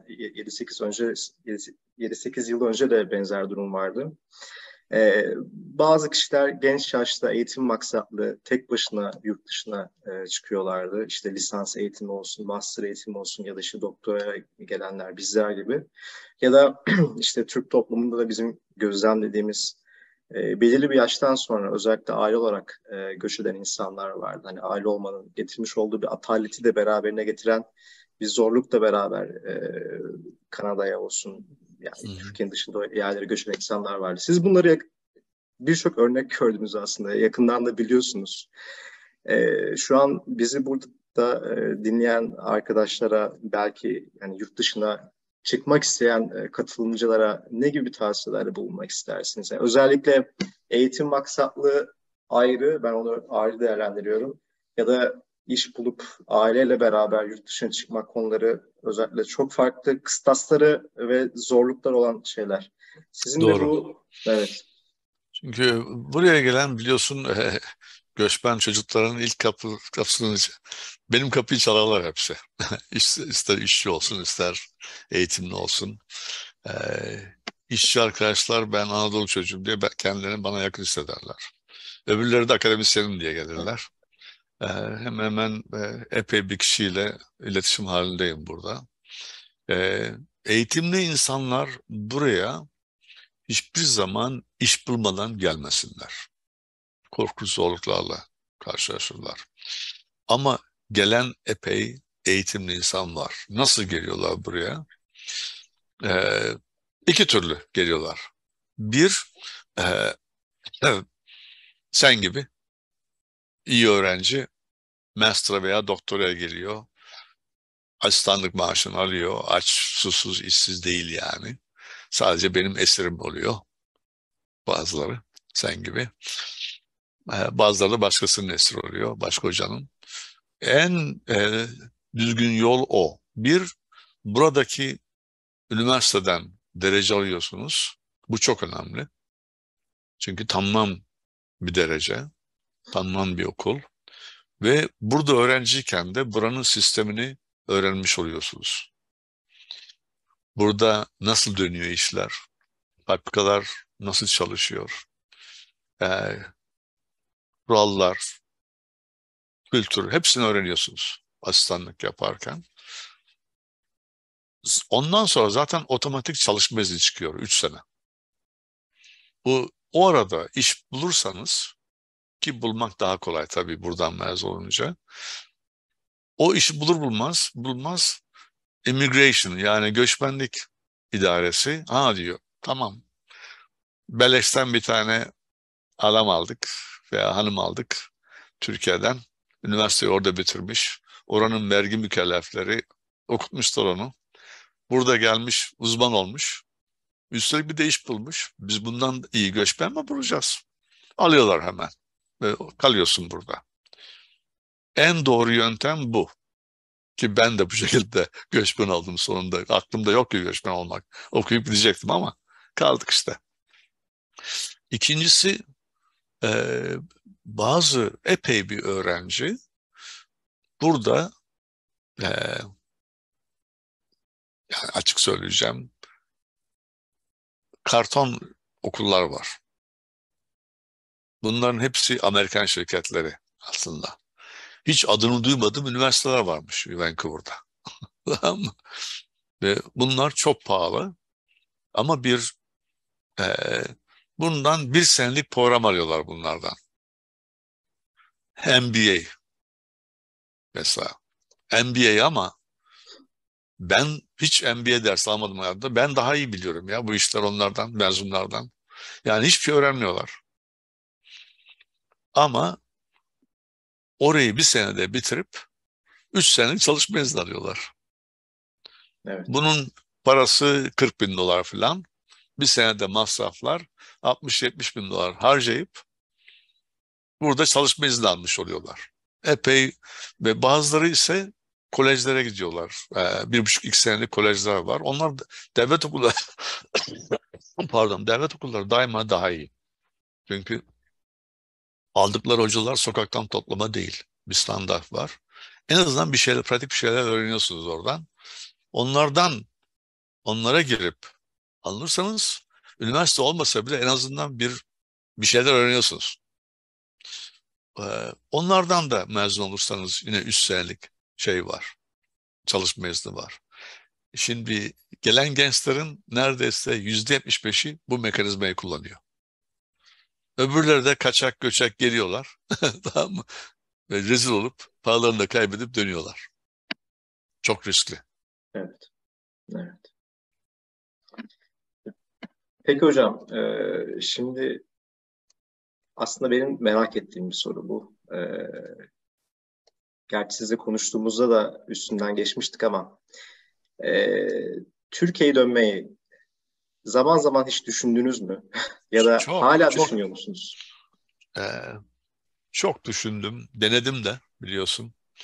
7-8 yıl önce de benzer durum vardı. Bazı kişiler genç yaşta eğitim maksatlı tek başına yurt dışına çıkıyorlardı. İşte lisans eğitimi olsun, master eğitimi olsun ya da işte doktora gelenler bizler gibi. Ya da işte Türk toplumunda da bizim gözlemlediğimiz belirli bir yaştan sonra özellikle aile olarak göç eden insanlar vardı. Hani aile olmanın getirmiş olduğu bir ataleti de beraberine getiren bir zorluk da beraber Kanada'ya olsun, yani Türkiye'nin dışında yerlere göç eden insanlar vardı. Siz bunları birçok örnek gördünüz aslında. Yakından da biliyorsunuz. Şu an bizi burada dinleyen arkadaşlara, belki yani yurt dışına çıkmak isteyen katılımcılara ne gibi tavsiyelerde bulunmak istersiniz? Yani özellikle eğitim maksatlı ayrı, ben onu ayrı değerlendiriyorum. Ya da iş bulup aileyle beraber yurt dışına çıkmak konuları özellikle çok farklı kıstasları ve zorluklar olan şeyler. Sizin de Doğru. bu, evet. Çünkü buraya gelen biliyorsun göçmen çocukların ilk kapısını benim kapıyı çalarlar hepsi. İster işçi olsun, ister eğitimli olsun. E, işçi arkadaşlar ben Anadolu çocuğum diye kendilerini bana yakın hissederler. Öbürleri de akademisyenim diye gelirler. Hemen hemen epey bir kişiyle iletişim halindeyim burada. Eğitimli insanlar buraya hiçbir zaman iş bulmadan gelmesinler. Korkunç zorluklarla karşılaşırlar. Ama gelen epey eğitimli insan var. Nasıl geliyorlar buraya? İki türlü geliyorlar. Bir, e, evet, sen gibi iyi öğrenci master'a veya doktoraya geliyor. Asistanlık maaşını alıyor. Aç, susuz, işsiz değil yani. Sadece benim esirim oluyor. Bazıları sen gibi. Bazıları da başkasının esiri oluyor. Başka hocanın. En düzgün yol o. Bir, buradaki üniversiteden derece alıyorsunuz. Bu çok önemli. Çünkü tamam bir derece, tamam bir okul. Ve burada öğrenciyken de buranın sistemini öğrenmiş oluyorsunuz. Burada nasıl dönüyor işler? Fabrikalar nasıl çalışıyor? Ee, kurallar, kültür hepsini öğreniyorsunuz asistanlık yaparken. Ondan sonra zaten otomatik çalışma izni çıkıyor 3 sene. O arada iş bulursanız ki bulmak daha kolay tabii buradan mezun olunca. O işi bulmaz immigration yani göçmenlik idaresi diyor tamam beleşten bir tane adam aldık veya hanım aldık Türkiye'den. Üniversiteyi orada bitirmiş. Oranın vergi mükellefleri okutmuşlar onu. Burada gelmiş uzman olmuş. Üstelik bir de iş bulmuş. Biz bundan iyi göçmen mi bulacağız? Alıyorlar hemen. Ve kalıyorsun burada. En doğru yöntem bu. Ki ben de bu şekilde göçmen aldım sonunda. Aklımda yok ki göçmen olmak. Okuyup gidecektim ama kaldık işte. İkincisi bazı epey bir öğrenci burada yani açık söyleyeceğim karton okullar var. Bunların hepsi Amerikan şirketleri aslında. Hiç adını duymadığım üniversiteler varmış Vancouver'da. Tamam mı? Ve bunlar çok pahalı ama e, bundan bir senelik program alıyorlar bunlardan. MBA mesela. MBA ama ben hiç MBA ders almadım hayatımda. Ben daha iyi biliyorum ya bu işler onlardan, mezunlardan. Yani hiçbir şey öğrenmiyorlar. Ama orayı bir senede bitirip 3 senelik çalışma izni alıyorlar. Evet. Bunun parası 40 bin dolar falan. Bir senede masraflar 60-70 bin dolar harcayıp burada çalışma izni almış oluyorlar. Epey ve bazıları ise kolejlere gidiyorlar. 1,5-2 senelik kolejler var. Onlar devlet okulları pardon devlet okulları daima daha iyi. Çünkü aldıkları hocalar sokaktan toplama değil. Bir standart var. En azından pratik bir şeyler öğreniyorsunuz oradan. Onlara girip alınırsanız üniversite olmasa bile en azından bir şeyler öğreniyorsunuz. Onlardan da mezun olursanız yine 3 senelik şey var. Çalışma izni var. Şimdi gelen gençlerin neredeyse %75'i bu mekanizmayı kullanıyor. Öbürleri de kaçak göçek geliyorlar. Tamam mı? Ve rezil olup paralarını da kaybedip dönüyorlar. Çok riskli. Evet. Evet. Peki hocam, şimdi aslında benim merak ettiğim bir soru bu. Gerçi sizle konuştuğumuzda da üstünden geçmiştik ama Türkiye'ye dönmeyi zaman zaman hiç düşündünüz mü? Ya da hala Çok düşünüyor musunuz? çok düşündüm, denedim de biliyorsun.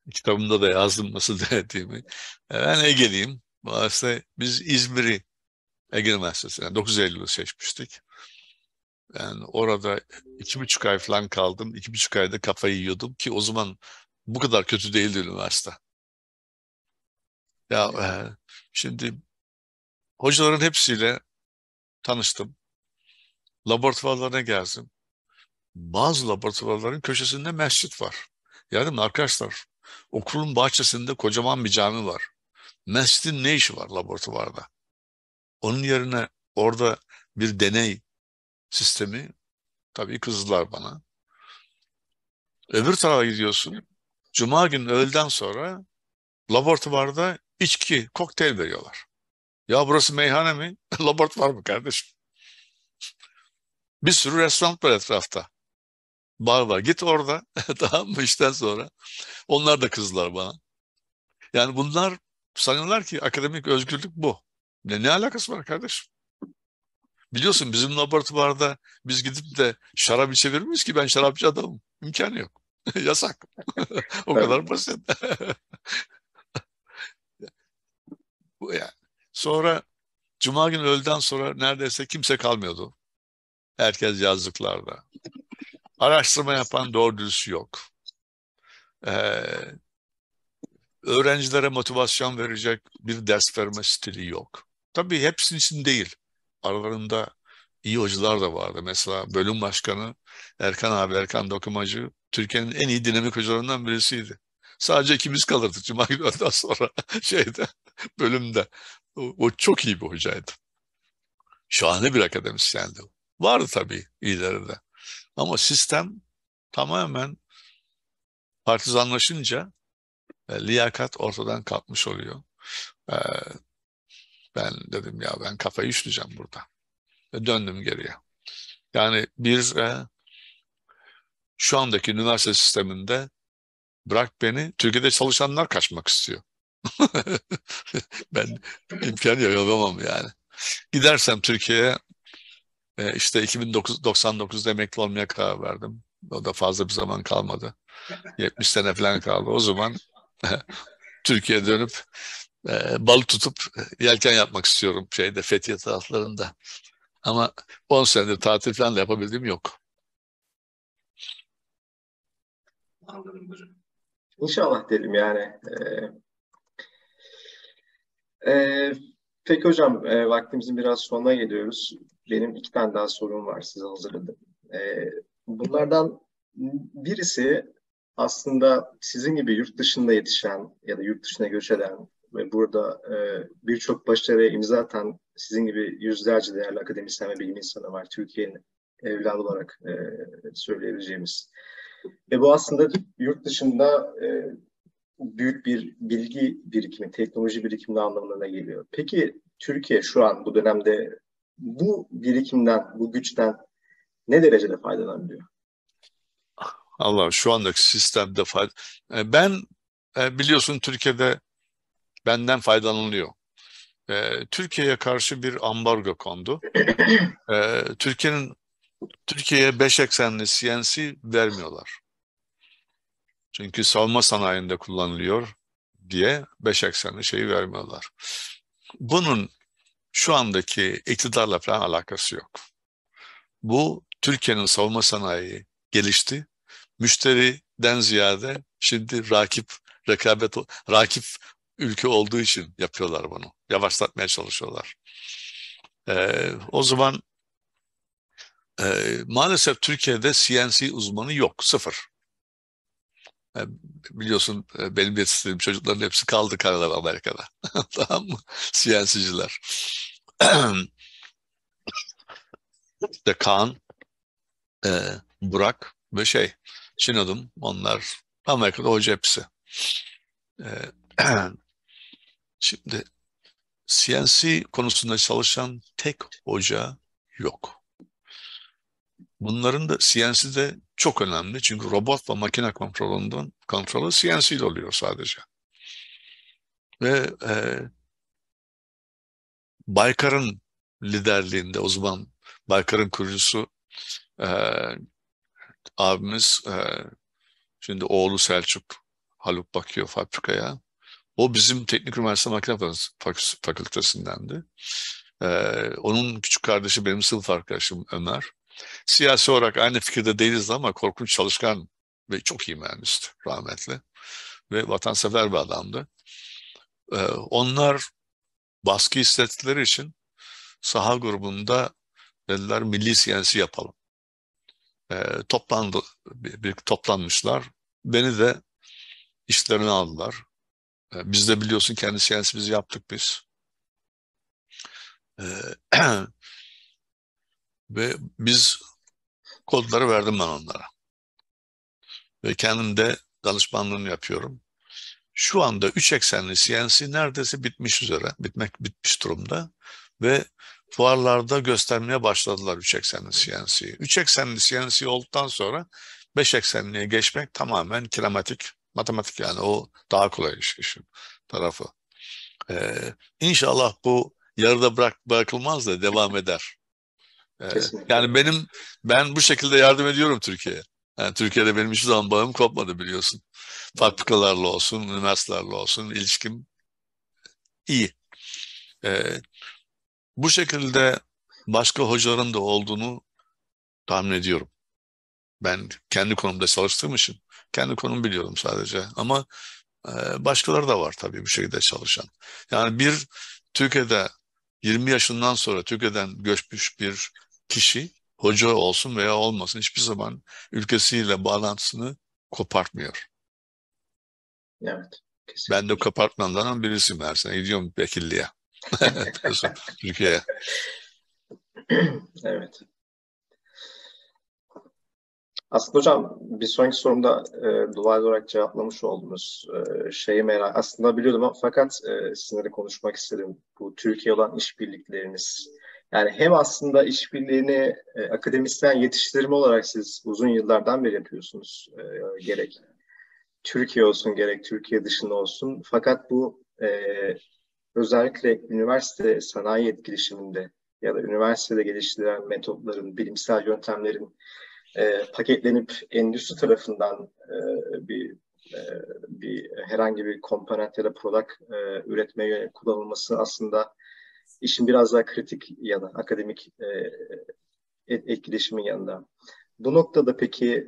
Kitabımda da yazdım nasıl denediğimi. Ben Ege'liyim. Aslında biz İzmir'i Ege Üniversitesi'ne yani 9 Eylül'ü seçmiştik. Yani orada 2,5 ay falan kaldım. 2,5 ayda kafayı yiyordum ki o zaman bu kadar kötü değildi üniversite. Ya şimdi hocaların hepsiyle tanıştım. Laboratuvarlarına gezdim. Bazı laboratuvarların köşesinde mescit var. Yani arkadaşlar okulun bahçesinde kocaman bir cami var. Mescidin ne işi var laboratuvarda? Onun yerine orada bir deney sistemi tabii kızdılar bana. Öbür tarafa gidiyorsun. Cuma günü öğleden sonra laboratuvarda içki, kokteyl veriyorlar. Ya burası meyhane mi? Laboratuvar mı kardeşim? Bir sürü restoran var etrafta. Bar var. Git orada. Tamam mı işten sonra? Onlar da kızdılar bana. Yani bunlar sanıyorlar ki akademik özgürlük bu. Ne alakası var kardeşim? Biliyorsun bizim laboratuvarda biz gidip de şarap içebilir miyiz ki? Ben şarapçı adamım. İmkanı yok. Yasak. O Tabii. kadar basit. Bu yani. Sonra Cuma günü öğleden sonra neredeyse kimse kalmıyordu. Herkes yazlıklarda. Araştırma yapan doğru dürüst yok. Ee, Öğrencilere motivasyon verecek bir ders verme stili yok. Tabii hepsinin için değil. Aralarında iyi hocalar da vardı. Mesela bölüm başkanı Erkan abi, Erkan Dokumacı, Türkiye'nin en iyi dinamik hocalarından birisiydi. Sadece ikimiz kalırdık Cuma günü öğleden sonra şeyde, bölümde. O çok iyi bir hocaydı. Şahane bir akademisyendi. Vardı tabii iyileri de. Ama sistem tamamen partizanlaşınca liyakat ortadan kalkmış oluyor. E, Ben dedim ya ben kafayı üşüteceğim burada. Ve döndüm geriye. Yani şu andaki üniversite sisteminde bırak beni Türkiye'de çalışanlar kaçmak istiyor. Ben imkanı yok yapamam yani. Gidersem Türkiye'ye işte 2099'da emekli olmaya karar verdim. O da fazla bir zaman kalmadı. 70 sene falan kaldı. O zaman Türkiye'ye dönüp balık tutup yelken yapmak istiyorum şeyde Fethiye taraflarında. Ama 10 senedir tatil falan da yapabildiğim yok. Anladım hocam. İnşallah dedim yani. Ee, peki hocam, vaktimizin biraz sonuna geliyoruz. Benim 2 tane daha sorum var size hazırladım. Bunlardan birisi aslında sizin gibi yurt dışında yetişen ya da yurt dışına göç eden ve burada birçok başarıya imza atan sizin gibi yüzlerce değerli akademisyen ve bilim insanı var. Türkiye'nin evladı olarak söyleyebileceğimiz. Ve bu aslında yurt dışında büyük bir bilgi birikimi, teknoloji birikimi anlamına geliyor. Peki Türkiye şu an bu dönemde bu birikimden, bu güçten ne derecede faydalanabiliyor? Allah şu andaki sistemde ben biliyorsun Türkiye'de benden faydalanılıyor. Türkiye'ye karşı bir ambargo kondu. Türkiye'ye 5 eksenli CNC vermiyorlar. Çünkü savunma sanayinde kullanılıyor diye 5 eksenli şeyi vermiyorlar. Bunun şu andaki iktidarla falan alakası yok. Bu Türkiye'nin savunma sanayi gelişti. Müşteriden ziyade şimdi rakip ülke olduğu için yapıyorlar bunu. Yavaşlatmaya çalışıyorlar. O zaman maalesef Türkiye'de CNC uzmanı yok. Sıfır. Biliyorsun benim yetiştirdiğim çocukların hepsi kaldı Kanada, Amerika'da. Tamam mı? CNC'ciler. İşte Kaan, e, Burak ve Şinodum, onlar Amerika'da hoca hepsi. E, Şimdi CNC konusunda çalışan tek hoca yok. Bunların da CNC'de çok önemli. Çünkü robot ve makine kontrolü CNC ile oluyor sadece. Ve Baykar'ın liderliğinde o zaman Baykar'ın kurucusu e, abimiz şimdi oğlu Selçuk Haluk bakıyor fabrikaya. O bizim Teknik Üniversite Makine Fakültesindendi. Onun küçük kardeşi benim sınıf arkadaşım Ömer. Siyasi olarak aynı fikirde değiliz ama korkunç çalışkan ve çok iyi mühendisti rahmetli. Ve vatansever bir adamdı. Onlar baskı hissettikleri için saha grubunda dediler milli siyasi yapalım. Toplanmışlar. Beni de işlerine aldılar. Biz de biliyorsun kendi siyasimizi yaptık biz. Ve biz kodları verdim ben onlara. Ve kendim de danışmanlığını yapıyorum. Şu anda 3 eksenli CNC neredeyse bitmiş durumda. Ve fuarlarda göstermeye başladılar 3 eksenli CNC'yi. 3 eksenli CNC olduktan sonra 5 eksenliğe geçmek tamamen kinematik, matematik yani o daha kolay işin tarafı. İnşallah bu yarıda bırakılmaz da devam eder. Yani ben bu şekilde yardım ediyorum Türkiye'ye. Yani Türkiye'de benim hiçbir zaman bağım kopmadı biliyorsun. Fabrikalarla olsun, üniversitelerle olsun ilişkim iyi. Bu şekilde başka hocaların da olduğunu tahmin ediyorum. Ben kendi konumda çalıştığım için kendi konumu biliyorum sadece. Ama başkaları da var tabii bu şekilde çalışan. Yani Türkiye'de 20 yaşından sonra Türkiye'den göçmüş bir kişi hoca olsun veya olmasın hiçbir zaman ülkesiyle bağlantısını kopartmıyor. Evet. Kesinlikle. Ben de kopartmanlardan birisiyim her sene. Gidiyorum vekilliğe. Türkiye'ye. Evet. Aslında hocam bir sonraki sorumda dolaylı olarak cevaplamış oldunuz. Şeyi aslında biliyordum ama fakat sizinle de konuşmak istedim. Bu Türkiye olan işbirlikleriniz. Yani hem aslında işbirliğini akademisyen yetiştirme olarak siz uzun yıllardan beri yapıyorsunuz. Gerek Türkiye olsun gerek Türkiye dışında olsun. Fakat bu özellikle üniversite sanayi etkileşiminde ya da üniversitede geliştirilen metotların, bilimsel yöntemlerin paketlenip endüstri tarafından bir herhangi bir komponent ya da product üretmeye yönelik kullanılması aslında işin biraz daha kritik yanı, akademik etkileşimin yanında. Bu noktada peki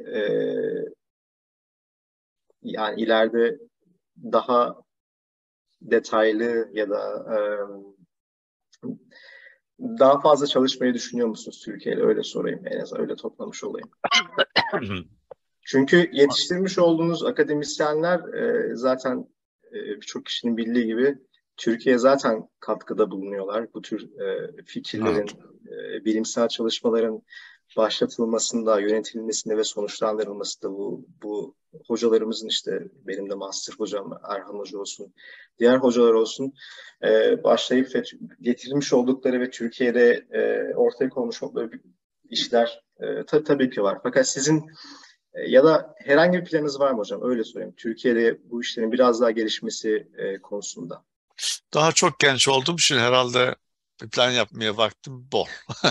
yani ileride daha detaylı ya da daha fazla çalışmayı düşünüyor musunuz Türkiye'yle? Öyle sorayım. En azından öyle toplamış olayım. Çünkü yetiştirmiş olduğunuz akademisyenler zaten birçok kişinin bildiği gibi Türkiye'ye zaten katkıda bulunuyorlar. Bu tür fikirlerin, bilimsel çalışmaların başlatılmasında, yönetilmesinde ve sonuçlandırılmasında bu hocalarımızın işte benim de master hocam Erhan Hoca olsun, diğer hocalar olsun başlayıp getirmiş oldukları ve Türkiye'de ortaya konmuş oldukları işler tabii ki var. Fakat sizin ya da herhangi bir planınız var mı hocam? Öyle sorayım. Türkiye'de bu işlerin biraz daha gelişmesi konusunda. Daha çok genç olduğum için herhalde bir plan yapmaya vaktim bol.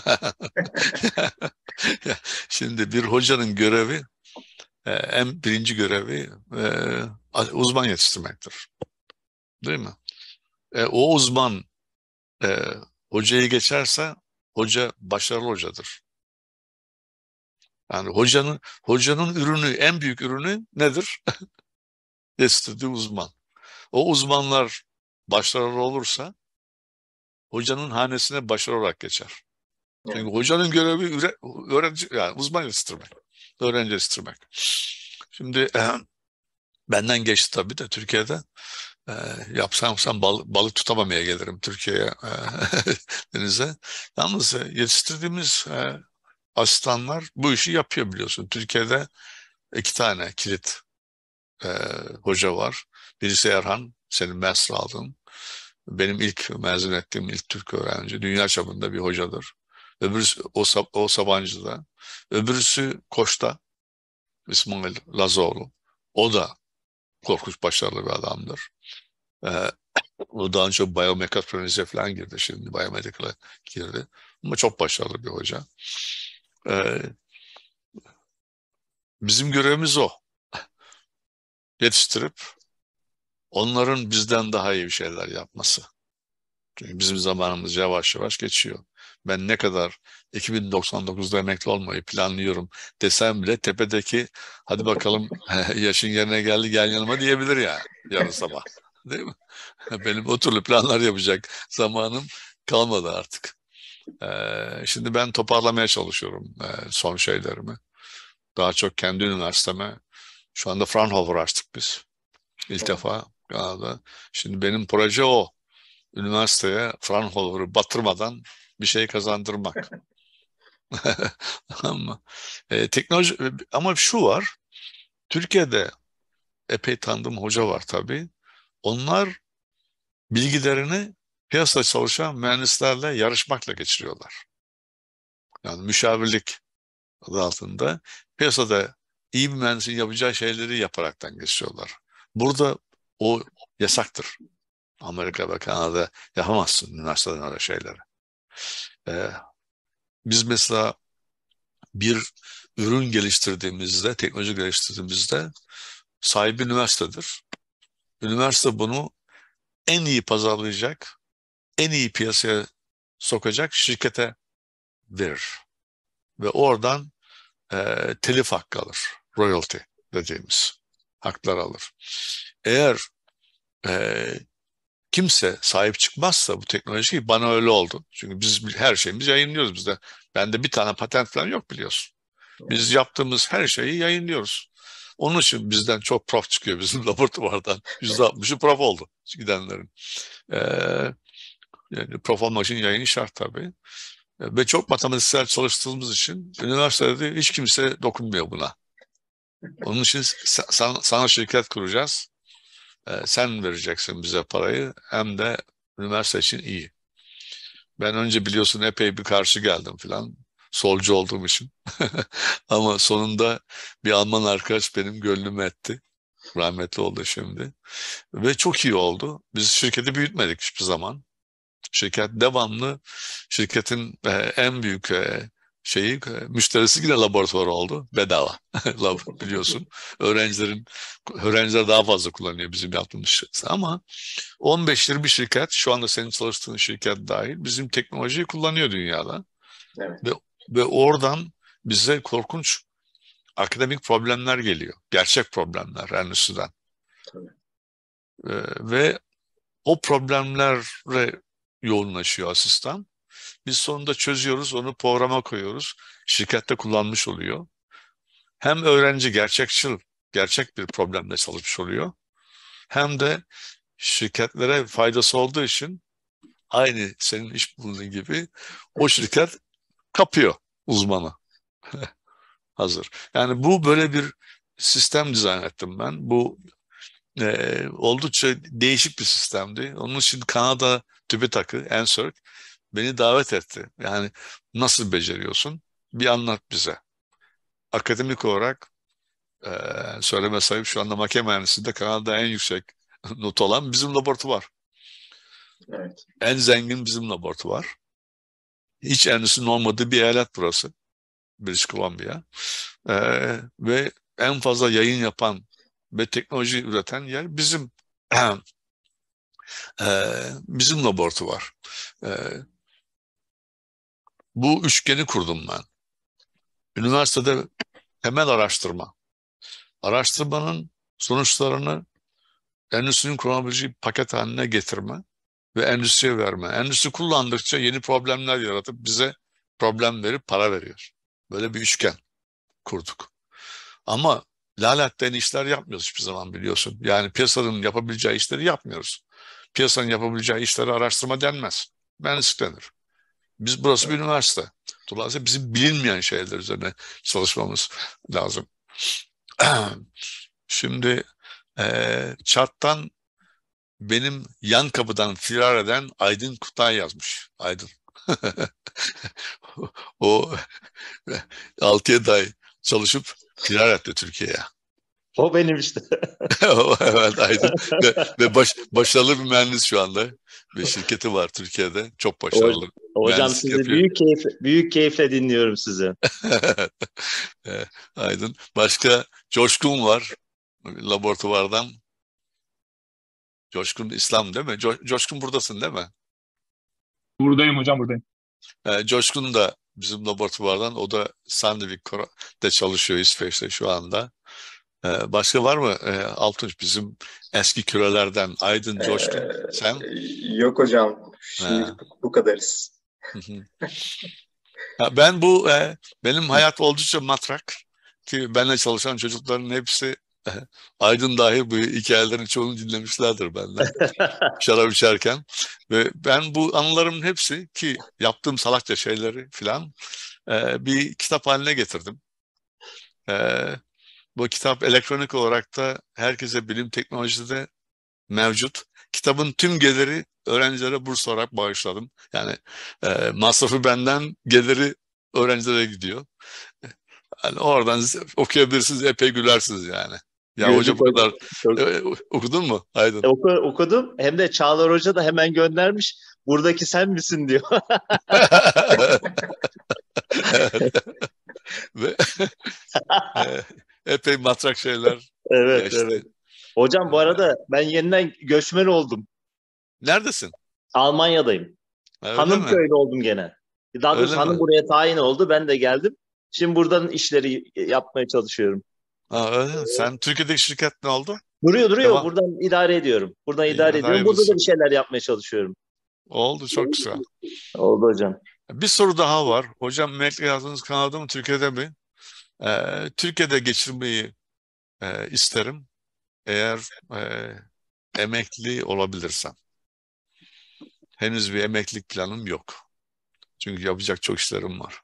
Şimdi bir hocanın görevi, birinci görevi uzman yetiştirmektir. Değil mi? O uzman hocayı geçerse hoca başarılı hocadır. Yani hocanın ürünü, en büyük ürünü nedir? Yetiştirdiği uzman. O uzmanlar başarılı olursa hocanın hanesine başarılı olarak geçer. Çünkü Evet. hocanın görevi öğrenci, yani uzman yetiştirmek, öğrenci yetiştirmek. Şimdi benden geçti tabii de Türkiye'de yapsam balık tutamamaya gelirim Türkiye'ye denize. Yalnız yetiştirdiğimiz asistanlar bu işi yapıyor biliyorsun. Türkiye'de 2 tane kilit hoca var. Birisi Erhan, senin master aldığın. Benim ilk mezun ettiğim ilk Türk öğrenci. Dünya çapında bir hocadır. Öbürüsü o Sabancı'da. Öbürüsü Koç'ta. İsmail Lazoğlu. O da korkunç başarılı bir adamdır. O daha önce biyomekatronize falan girdi. Şimdi biyomedikale girdi. Ama çok başarılı bir hoca. Bizim görevimiz o. yetiştirip onların bizden daha iyi bir şeyler yapması. Çünkü bizim zamanımız yavaş yavaş geçiyor. Ben ne kadar 2099'da emekli olmayı planlıyorum desem bile tepedeki hadi bakalım yaşın yerine geldi gel yanıma diyebilir ya yarın sabah. Değil mi? Benim o türlü planlar yapacak zamanım kalmadı artık. Şimdi ben toparlamaya çalışıyorum son şeylerimi. Daha çok kendi üniversiteme. Şu anda Fraunhofer açtık biz. İlk defa Kanada. Şimdi benim proje o. Üniversiteye Fraunhofer'ı batırmadan bir şey kazandırmak. Ama teknoloji ama şu var. Türkiye'de epey tanıdığım hoca var tabii. Onlar bilgilerini piyasada çalışan mühendislerle yarışmakla geçiriyorlar. Yani müşavirlik adı altında piyasada iyi bir mühendisin yapacağı şeyleri yaparaktan geçiyorlar. Burada o yasaktır. Amerika ve Kanada yapamazsın üniversiteden öyle şeyleri. Ee, Biz mesela bir ürün geliştirdiğimizde, teknoloji geliştirdiğimizde sahibi üniversitedir. Üniversite bunu en iyi pazarlayacak, en iyi piyasaya sokacak şirkete verir. Ve oradan telif hakkı alır. Royalty dediğimiz haklar alır. Eğer e, kimse sahip çıkmazsa bu teknolojiyi bana öyle oldu. Çünkü biz her şeyimizi yayınlıyoruz bizde. Bende bir tane patent falan yok biliyorsun. Biz yaptığımız her şeyi yayınlıyoruz. Onun için bizden çok prof çıkıyor bizim laboratuvardan. %60'ı prof oldu gidenlerin. Yani prof olmak için yayın şart tabii. Ve çok matematiksel çalıştığımız için üniversitede hiç kimse dokunmuyor buna. Onun için sana şirket kuracağız. Sen vereceksin bize parayı. Hem de üniversite için iyi. Ben önce biliyorsun epey bir karşı geldim filan. Solcu olduğum için. Ama sonunda bir Alman arkadaş benim gönlümü etti. Rahmetli oldu şimdi. Ve çok iyi oldu. Biz şirketi büyütmedik hiçbir zaman. Şirket devamlı şirketin en büyük müşterisi yine laboratuvar oldu. Bedava. Biliyorsun. Öğrenciler daha fazla kullanıyor bizim yaptığımız şeyi. Ama 15-20 şirket, şu anda senin çalıştığın şirket dahil bizim teknolojiyi kullanıyor dünyada. Evet. Ve oradan bize korkunç akademik problemler geliyor. Gerçek problemler endüstriden. Ve o problemlere yoğunlaşıyor asistan. Biz sonunda çözüyoruz, onu programa koyuyoruz. Şirkette kullanmış oluyor. Hem öğrenci gerçek bir problemle çalışmış oluyor. Hem de şirketlere faydası olduğu için aynı senin iş bulduğun gibi o şirket kapıyor uzmanı. Hazır. Yani bu böyle bir sistem dizayn ettim ben. Bu oldukça değişik bir sistemdi. Onun için Kanada TÜBİTAK'ı, NSERC beni davet etti. Yani nasıl beceriyorsun? Bir anlat bize. Akademik olarak söyleme sahip şu anda makine mühendisliğinde Kanada'da en yüksek not alan bizim laboratuvar. Evet. En zengin bizim laboratuvar. Hiç endüstrinin olmadığı bir eyalet burası. British Columbia. Ve en fazla yayın yapan ve teknoloji üreten yer bizim laboratuvar. Bu üçgeni kurdum ben. Üniversitede temel araştırma. Araştırmanın sonuçlarını endüstrinin kullanabileceği paket haline getirme ve endüstriye verme. Endüstri kullandıkça yeni problemler yaratıp bize problem verip para veriyor. Böyle bir üçgen kurduk. Ama lalatten işler yapmıyoruz hiçbir zaman biliyorsun. Yani piyasanın yapabileceği işleri yapmıyoruz. Piyasanın yapabileceği işleri araştırma denmez. Mühendislik denir. Burası bir üniversite. Dolayısıyla bizim bilinmeyen şeyler üzerine çalışmamız lazım. Şimdi chat'tan benim yan kapıdan firar eden Aydın Kutay yazmış. Aydın. O 6-7 ay çalışıp firar etti Türkiye'ye. O benim işte. Evet Aydın. Başarılı bir mühendis şu anda. Ve şirketi var Türkiye'de. Çok başarılı. Hocam sizi büyük keyifle dinliyorum sizi. Aydın. Başka Coşkun var. laboratuvardan Coşkun İslam değil mi? Coşkun buradasın değil mi? Buradayım hocam, buradayım. Coşkun da bizim laboratuvardan, o da Sandvik'te çalışıyor İsveç'te şu anda. Başka var mı Altunç, bizim eski kürelerden Aydın, Coşkun, sen? Yok hocam. Şimdi bu kadarız. Benim hayat oldukça matrak ki benimle çalışan çocukların hepsi Aydın dahi bu hikayelerin çoğunu dinlemişlerdir benden şarap içerken. Ve ben bu anılarımın hepsi, ki yaptığım salakça şeyleri filan, bir kitap haline getirdim. Bu kitap elektronik olarak da herkese bilim teknolojide mevcut. Kitabın tüm geliri öğrencilere burs olarak bağışladım. Yani masrafı benden, geliri öğrencilere gidiyor. Yani oradan okuyabilirsiniz, epey gülersiniz yani. Ya hoca bu kadar okudun mu Aydın? Okudum. Hem de Çağlar Hoca da hemen göndermiş. Buradaki sen misin diyor. Ve epey matrak şeyler. Evet, evet. Hocam bu arada ben yeniden göçmen oldum. Neredesin? Almanya'dayım. Hanımköy'de oldum gene. Daha doğrusu hanım buraya tayin oldu. Ben de geldim. Şimdi buradan işleri yapmaya çalışıyorum. Öyle. Sen Türkiye'deki şirket ne oldu? Duruyor. Devam. Buradan idare ediyorum. Burada da bir şeyler yapmaya çalışıyorum. Oldu, çok güzel. Oldu hocam. Bir soru daha var. Hocam emekli yazdığınız Kanada mı, Türkiye'de mi? Türkiye'de geçirmeyi isterim. Eğer emekli olabilirsem. Henüz bir emeklilik planım yok. Çünkü yapacak çok işlerim var.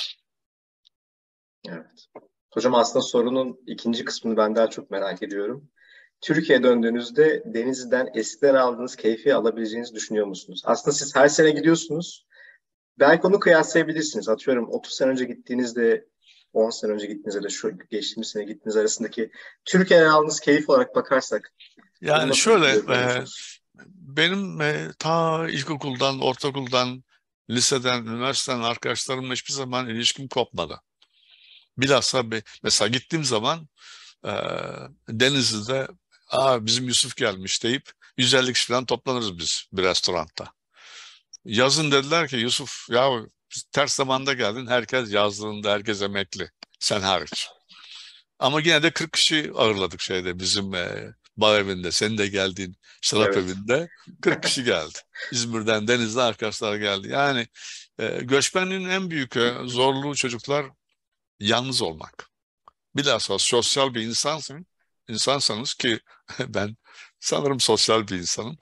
Evet. Hocam aslında sorunun ikinci kısmını ben daha çok merak ediyorum. Türkiye'ye döndüğünüzde Denizli'den eskiden aldığınız keyfi alabileceğinizi düşünüyor musunuz? Aslında siz her sene gidiyorsunuz. Belki onu kıyaslayabilirsiniz. Atıyorum 30 sene önce gittiğinizde, 10 sene önce gittiğinizde de şu geçtiğimiz sene gittiğiniz arasındaki Türkiye'den aldığınız keyif olarak bakarsak. Yani şöyle, benim ta ilkokuldan, ortaokuldan, liseden, üniversiteden arkadaşlarımla hiçbir zaman ilişkim kopmadı. Bilhassa mesela gittiğim zaman Denizli'de bizim Yusuf gelmiş deyip 150 kişi falan toplanırız biz bir restoranda. Yazın dediler ki Yusuf ya ters zamanda geldin, herkes yazlığında, herkes emekli, sen hariç. Ama yine de 40 kişi ağırladık bizim bar evinde, senin de geldiğin şarap evinde 40 kişi geldi. İzmir'den, Denizli arkadaşlar geldi. Yani göçmenliğin en büyük zorluğu çocuklar yalnız olmak. Bilhassa sosyal bir insansanız ki ben sanırım sosyal bir insanım.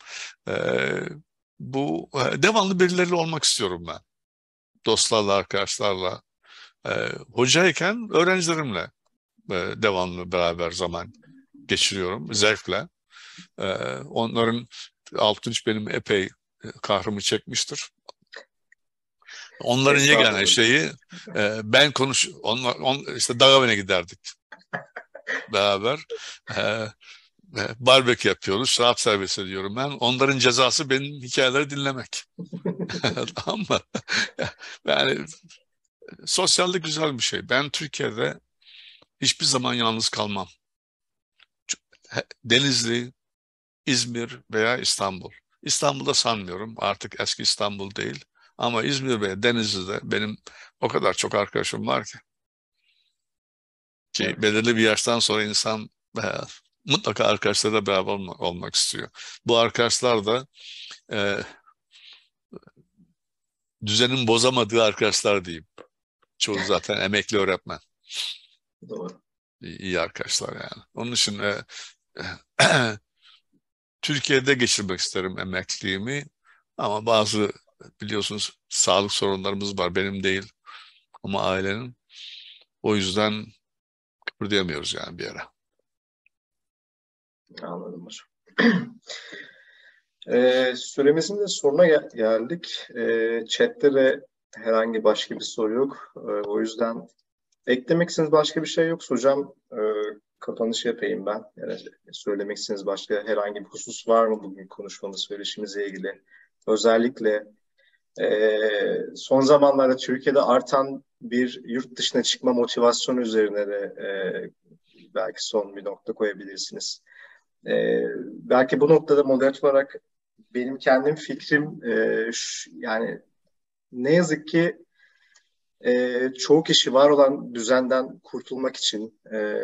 Devamlı birileriyle olmak istiyorum ben. Dostlarla, arkadaşlarla. Hocayken öğrencilerimle devamlı beraber zaman geçiriyorum zevkle. Onların Altunç benim epey kahrımı çekmiştir. Onların yegane şeyi ben işte Dağaven'e giderdik beraber. Barbekü yapıyoruz, şarap servis ediyorum ben. Onların cezası benim hikayeleri dinlemek. Tamam mı? Yani sosyallik güzel bir şey. Ben Türkiye'de hiçbir zaman yalnız kalmam. Denizli, İzmir veya İstanbul. İstanbul'da sanmıyorum. Artık eski İstanbul değil. Ama İzmir ve Denizli'de benim o kadar çok arkadaşım var ki. Belirli bir yaştan sonra insan mutlaka arkadaşlarıyla beraber olmak istiyor. Bu arkadaşlar da düzenin bozamadığı arkadaşlar diyeyim. Çoğu zaten emekli öğretmen. Doğru. İyi arkadaşlar yani. Onun için Türkiye'de geçirmek isterim emekliliğimi. Ama bazı biliyorsunuz sağlık sorunlarımız var. Benim değil ama ailenin. O yüzden kıpırdayamıyoruz yani bir ara. Anladım hocam. Süremizin de sonuna geldik. Chat'te de herhangi başka bir soru yok. O yüzden eklemek istediğiniz başka bir şey yoksa hocam kapanış yapayım ben. Yani söylemek istediğiniz başka herhangi bir husus var mı bugün konuşmamız, söyleşimizle ilgili? Özellikle son zamanlarda Türkiye'de artan bir yurt dışına çıkma motivasyonu üzerine de belki son bir nokta koyabilirsiniz. Belki bu noktada moderatör olarak benim kendim fikrim yani ne yazık ki çoğu kişi var olan düzenden kurtulmak için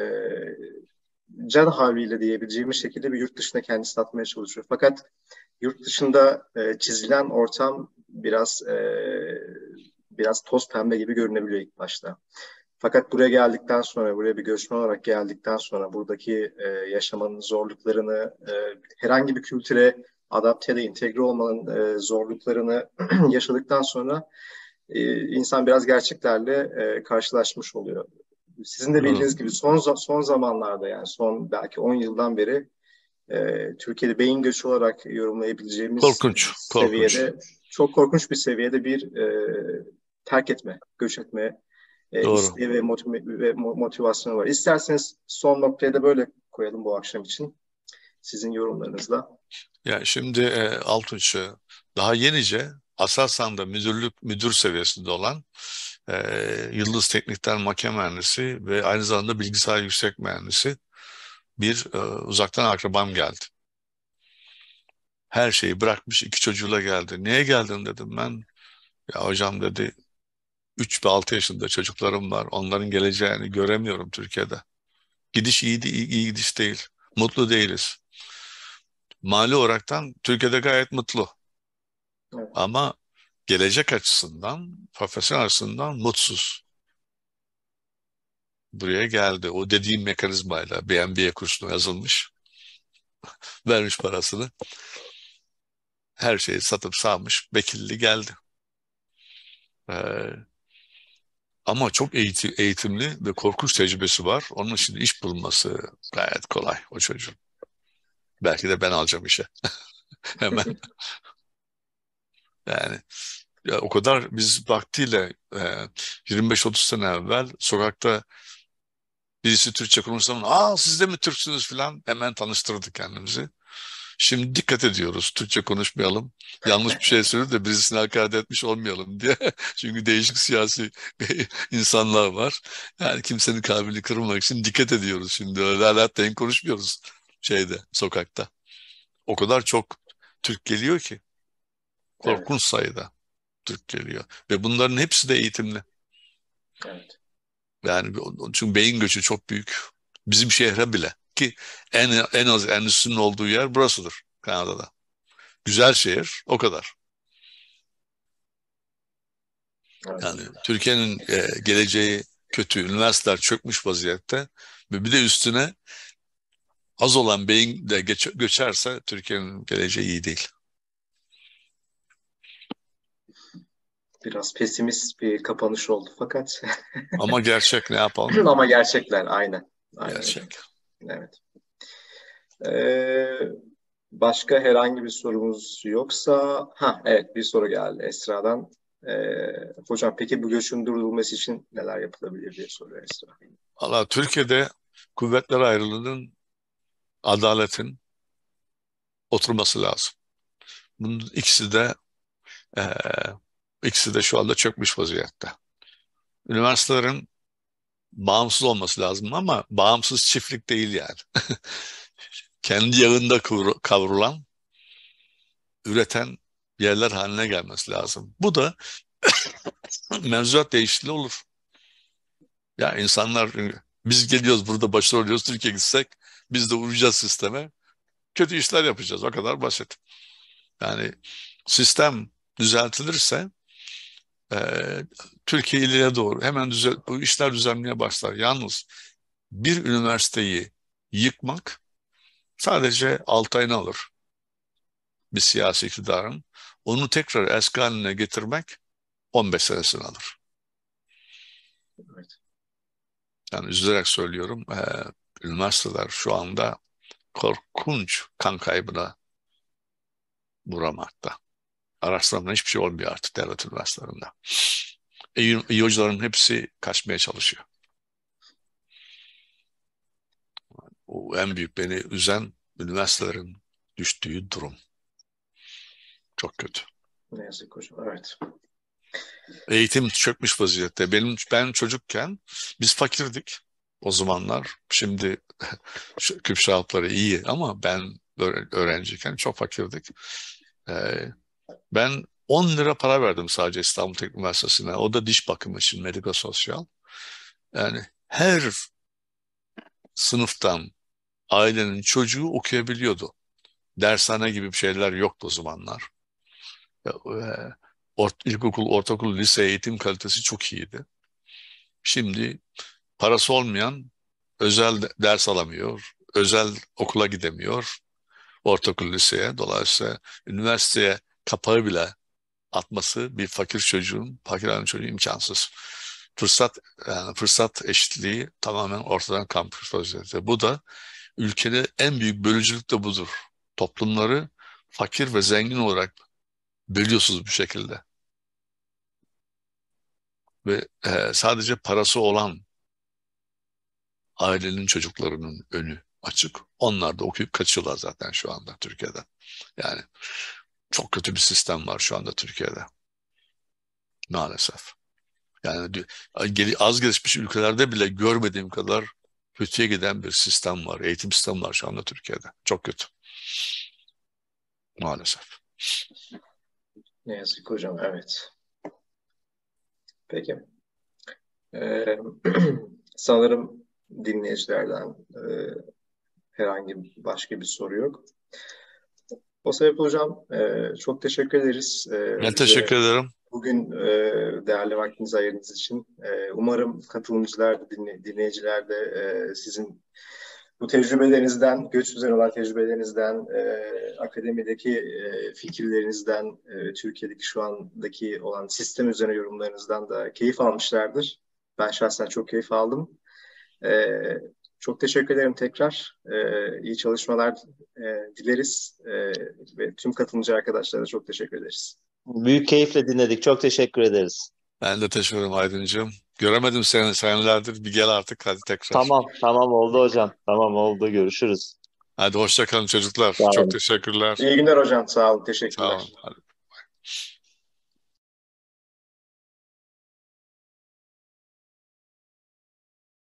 can havliyle diyebileceğimiz şekilde bir yurt dışına kendisi atmaya çalışıyor. Fakat yurt dışında çizilen ortam biraz toz pembe gibi görünebiliyor ilk başta. Fakat buraya geldikten sonra, buraya bir göçmen olarak geldikten sonra buradaki yaşamanın zorluklarını, herhangi bir kültüre adapte ya da entegre olmanın zorluklarını yaşadıktan sonra insan biraz gerçeklerle karşılaşmış oluyor. Sizin de bildiğiniz gibi son zamanlarda, yani son belki 10 yıldan beri Türkiye'de beyin göçü olarak yorumlayabileceğimiz seviyede, çok korkunç bir seviyede bir terk etme, göç etme isteği ve motivasyonu var. İsterseniz son noktaya da böyle koyalım bu akşam için. Sizin yorumlarınızla. Ya şimdi Altunç, daha yenice Aselsan'da müdür seviyesinde olan Yıldız Teknik'ten makine mühendisi ve aynı zamanda bilgisayar yüksek mühendisi bir uzaktan akrabam geldi. Her şeyi bırakmış, 2 çocuğuyla geldi. Niye geldin dedim ben. Ya hocam dedi, 3 ve 6 yaşında çocuklarım var. Onların geleceğini göremiyorum Türkiye'de. Gidiş iyi gidiş değil. Mutlu değiliz. Mali olaraktan Türkiye'de gayet mutlu. Evet. Ama gelecek açısından, profesyonel açısından mutsuz. Buraya geldi. O dediğim mekanizmayla BMBA kursuna yazılmış. Vermiş parasını. Her şeyi satıp sağmış. Bekilli geldi. Ama çok eğitimli ve korkunç tecrübesi var. Onun için iş bulması gayet kolay o çocuğun. Belki de ben alacağım işe. Hemen. Yani ya o kadar biz vaktiyle 25-30 sene evvel sokakta birisi Türkçe konuşsa, siz de mi Türksünüz falan, hemen tanıştırdık kendimizi. Şimdi dikkat ediyoruz. Türkçe konuşmayalım. Yanlış bir şey söyleyip de birisine hakaret etmiş olmayalım diye. Çünkü değişik siyasi insanlar var. Yani kimsenin kalbini kırmamak için dikkat ediyoruz şimdi. Öyle hatta konuşmuyoruz sokakta. O kadar çok Türk geliyor ki. Korkunç sayıda Türk geliyor. Ve bunların hepsi de eğitimli. Evet. Yani çünkü beyin göçü çok büyük. Bizim şehre bile. Ki en az endüstrinin olduğu yer burasıdır Kanada'da. Güzel şehir, o kadar. Evet. Yani Türkiye'nin geleceği kötü. Üniversiteler çökmüş vaziyette. Ve bir de üstüne az olan beyin de göçerse Türkiye'nin geleceği iyi değil. Biraz pesimist bir kapanış oldu fakat. Ama gerçek, ne yapalım? Ama gerçekler aynen. Gerçek. Evet. Başka herhangi bir sorumuz yoksa, evet, bir soru geldi Esra'dan. Hocam peki bu göçün durdurulması için neler yapılabilir diye soruyor Esra. Valla Türkiye'de kuvvetler ayrılığının, adaletin oturması lazım. Bunun ikisi de şu anda çökmüş vaziyette. Üniversitelerin bağımsız olması lazım ama bağımsız çiftlik değil yani. Kendi yağında kavrulan, üreten yerler haline gelmesi lazım. Bu da mevzuat değişikliği olur. Ya insanlar, biz geliyoruz burada başarılı oluyoruz, Türkiye'ye gitsek biz de uyacağız sisteme. Kötü işler yapacağız, o kadar basit. Yani sistem düzeltilirse Türkiye ileriye doğru hemen bu işler düzenlemeye başlar. Yalnız bir üniversiteyi yıkmak sadece 6 ayını alır bir siyasi iktidarın. Onu tekrar eski haline getirmek 15 senesini alır. Evet. Yani üzülerek söylüyorum, üniversiteler şu anda korkunç kan kaybına uğramakta. Araştırmadan hiçbir şey olmuyor artık devlet üniversitelerinde. İyi hocaların hepsi kaçmaya çalışıyor. O en büyük beni üzen üniversitelerin düştüğü durum. Çok kötü. Ne yazık hocam, evet. Eğitim çökmüş vaziyette. Ben çocukken biz fakirdik. o zamanlar. Şimdi küp şarapları iyi ama ben öğrenciyken çok fakirdik. Ben 10 lira para verdim sadece İstanbul Teknik Üniversitesi'ne. O da diş bakımı için, mediko-sosyal. Yani her sınıftan ailenin çocuğu okuyabiliyordu. Dershane gibi bir şeyler yoktu o zamanlar. İlkokul, ortaokul, lise eğitim kalitesi çok iyiydi. Şimdi parası olmayan özel ders alamıyor, özel okula gidemiyor, ortaokul, liseye. Dolayısıyla üniversiteye kapağı bile atması bir fakir ailenin çocuğu imkansız. Fırsat eşitliği tamamen ortadan kalkmış vaziyette. Bu da ülkede en büyük bölücülük de budur. Toplumları fakir ve zengin olarak bölüyorsunuz bu şekilde. Ve sadece parası olan ailenin çocuklarının önü açık. Onlar da okuyup kaçıyorlar zaten şu anda Türkiye'de. Yani çok kötü bir sistem var şu anda Türkiye'de. Maalesef. Yani az gelişmiş ülkelerde bile görmediğim kadar kötüye giden bir sistem var. Eğitim sistemi var şu anda Türkiye'de. Çok kötü. Maalesef. Ne yazık hocam, evet. Peki. Sanırım dinleyicilerden herhangi başka bir soru yok. O sebeple hocam çok teşekkür ederiz. Ben teşekkür ederim. Bugün değerli vaktinizi ayırdığınız için. Umarım katılımcılar da dinleyiciler de sizin bu tecrübelerinizden, göç üzerine olan tecrübelerinizden, akademideki fikirlerinizden, Türkiye'deki şu andaki olan sistem üzerine yorumlarınızdan da keyif almışlardır. Ben şahsen çok keyif aldım. Çok teşekkür ederim tekrar. İyi çalışmalar dileriz. Ve tüm katılımcı arkadaşlara da çok teşekkür ederiz. Büyük keyifle dinledik. Çok teşekkür ederiz. Ben de teşekkür ederim Aydıncığım. Göremedim seni senelerdir. Bir gel artık hadi tekrar. Tamam oldu hocam. Tamam oldu. Görüşürüz. Hadi hoşça kalın çocuklar. Sağ olun. Çok teşekkürler. İyi günler hocam. Sağ olun. Teşekkürler. Sağ olun. Hadi.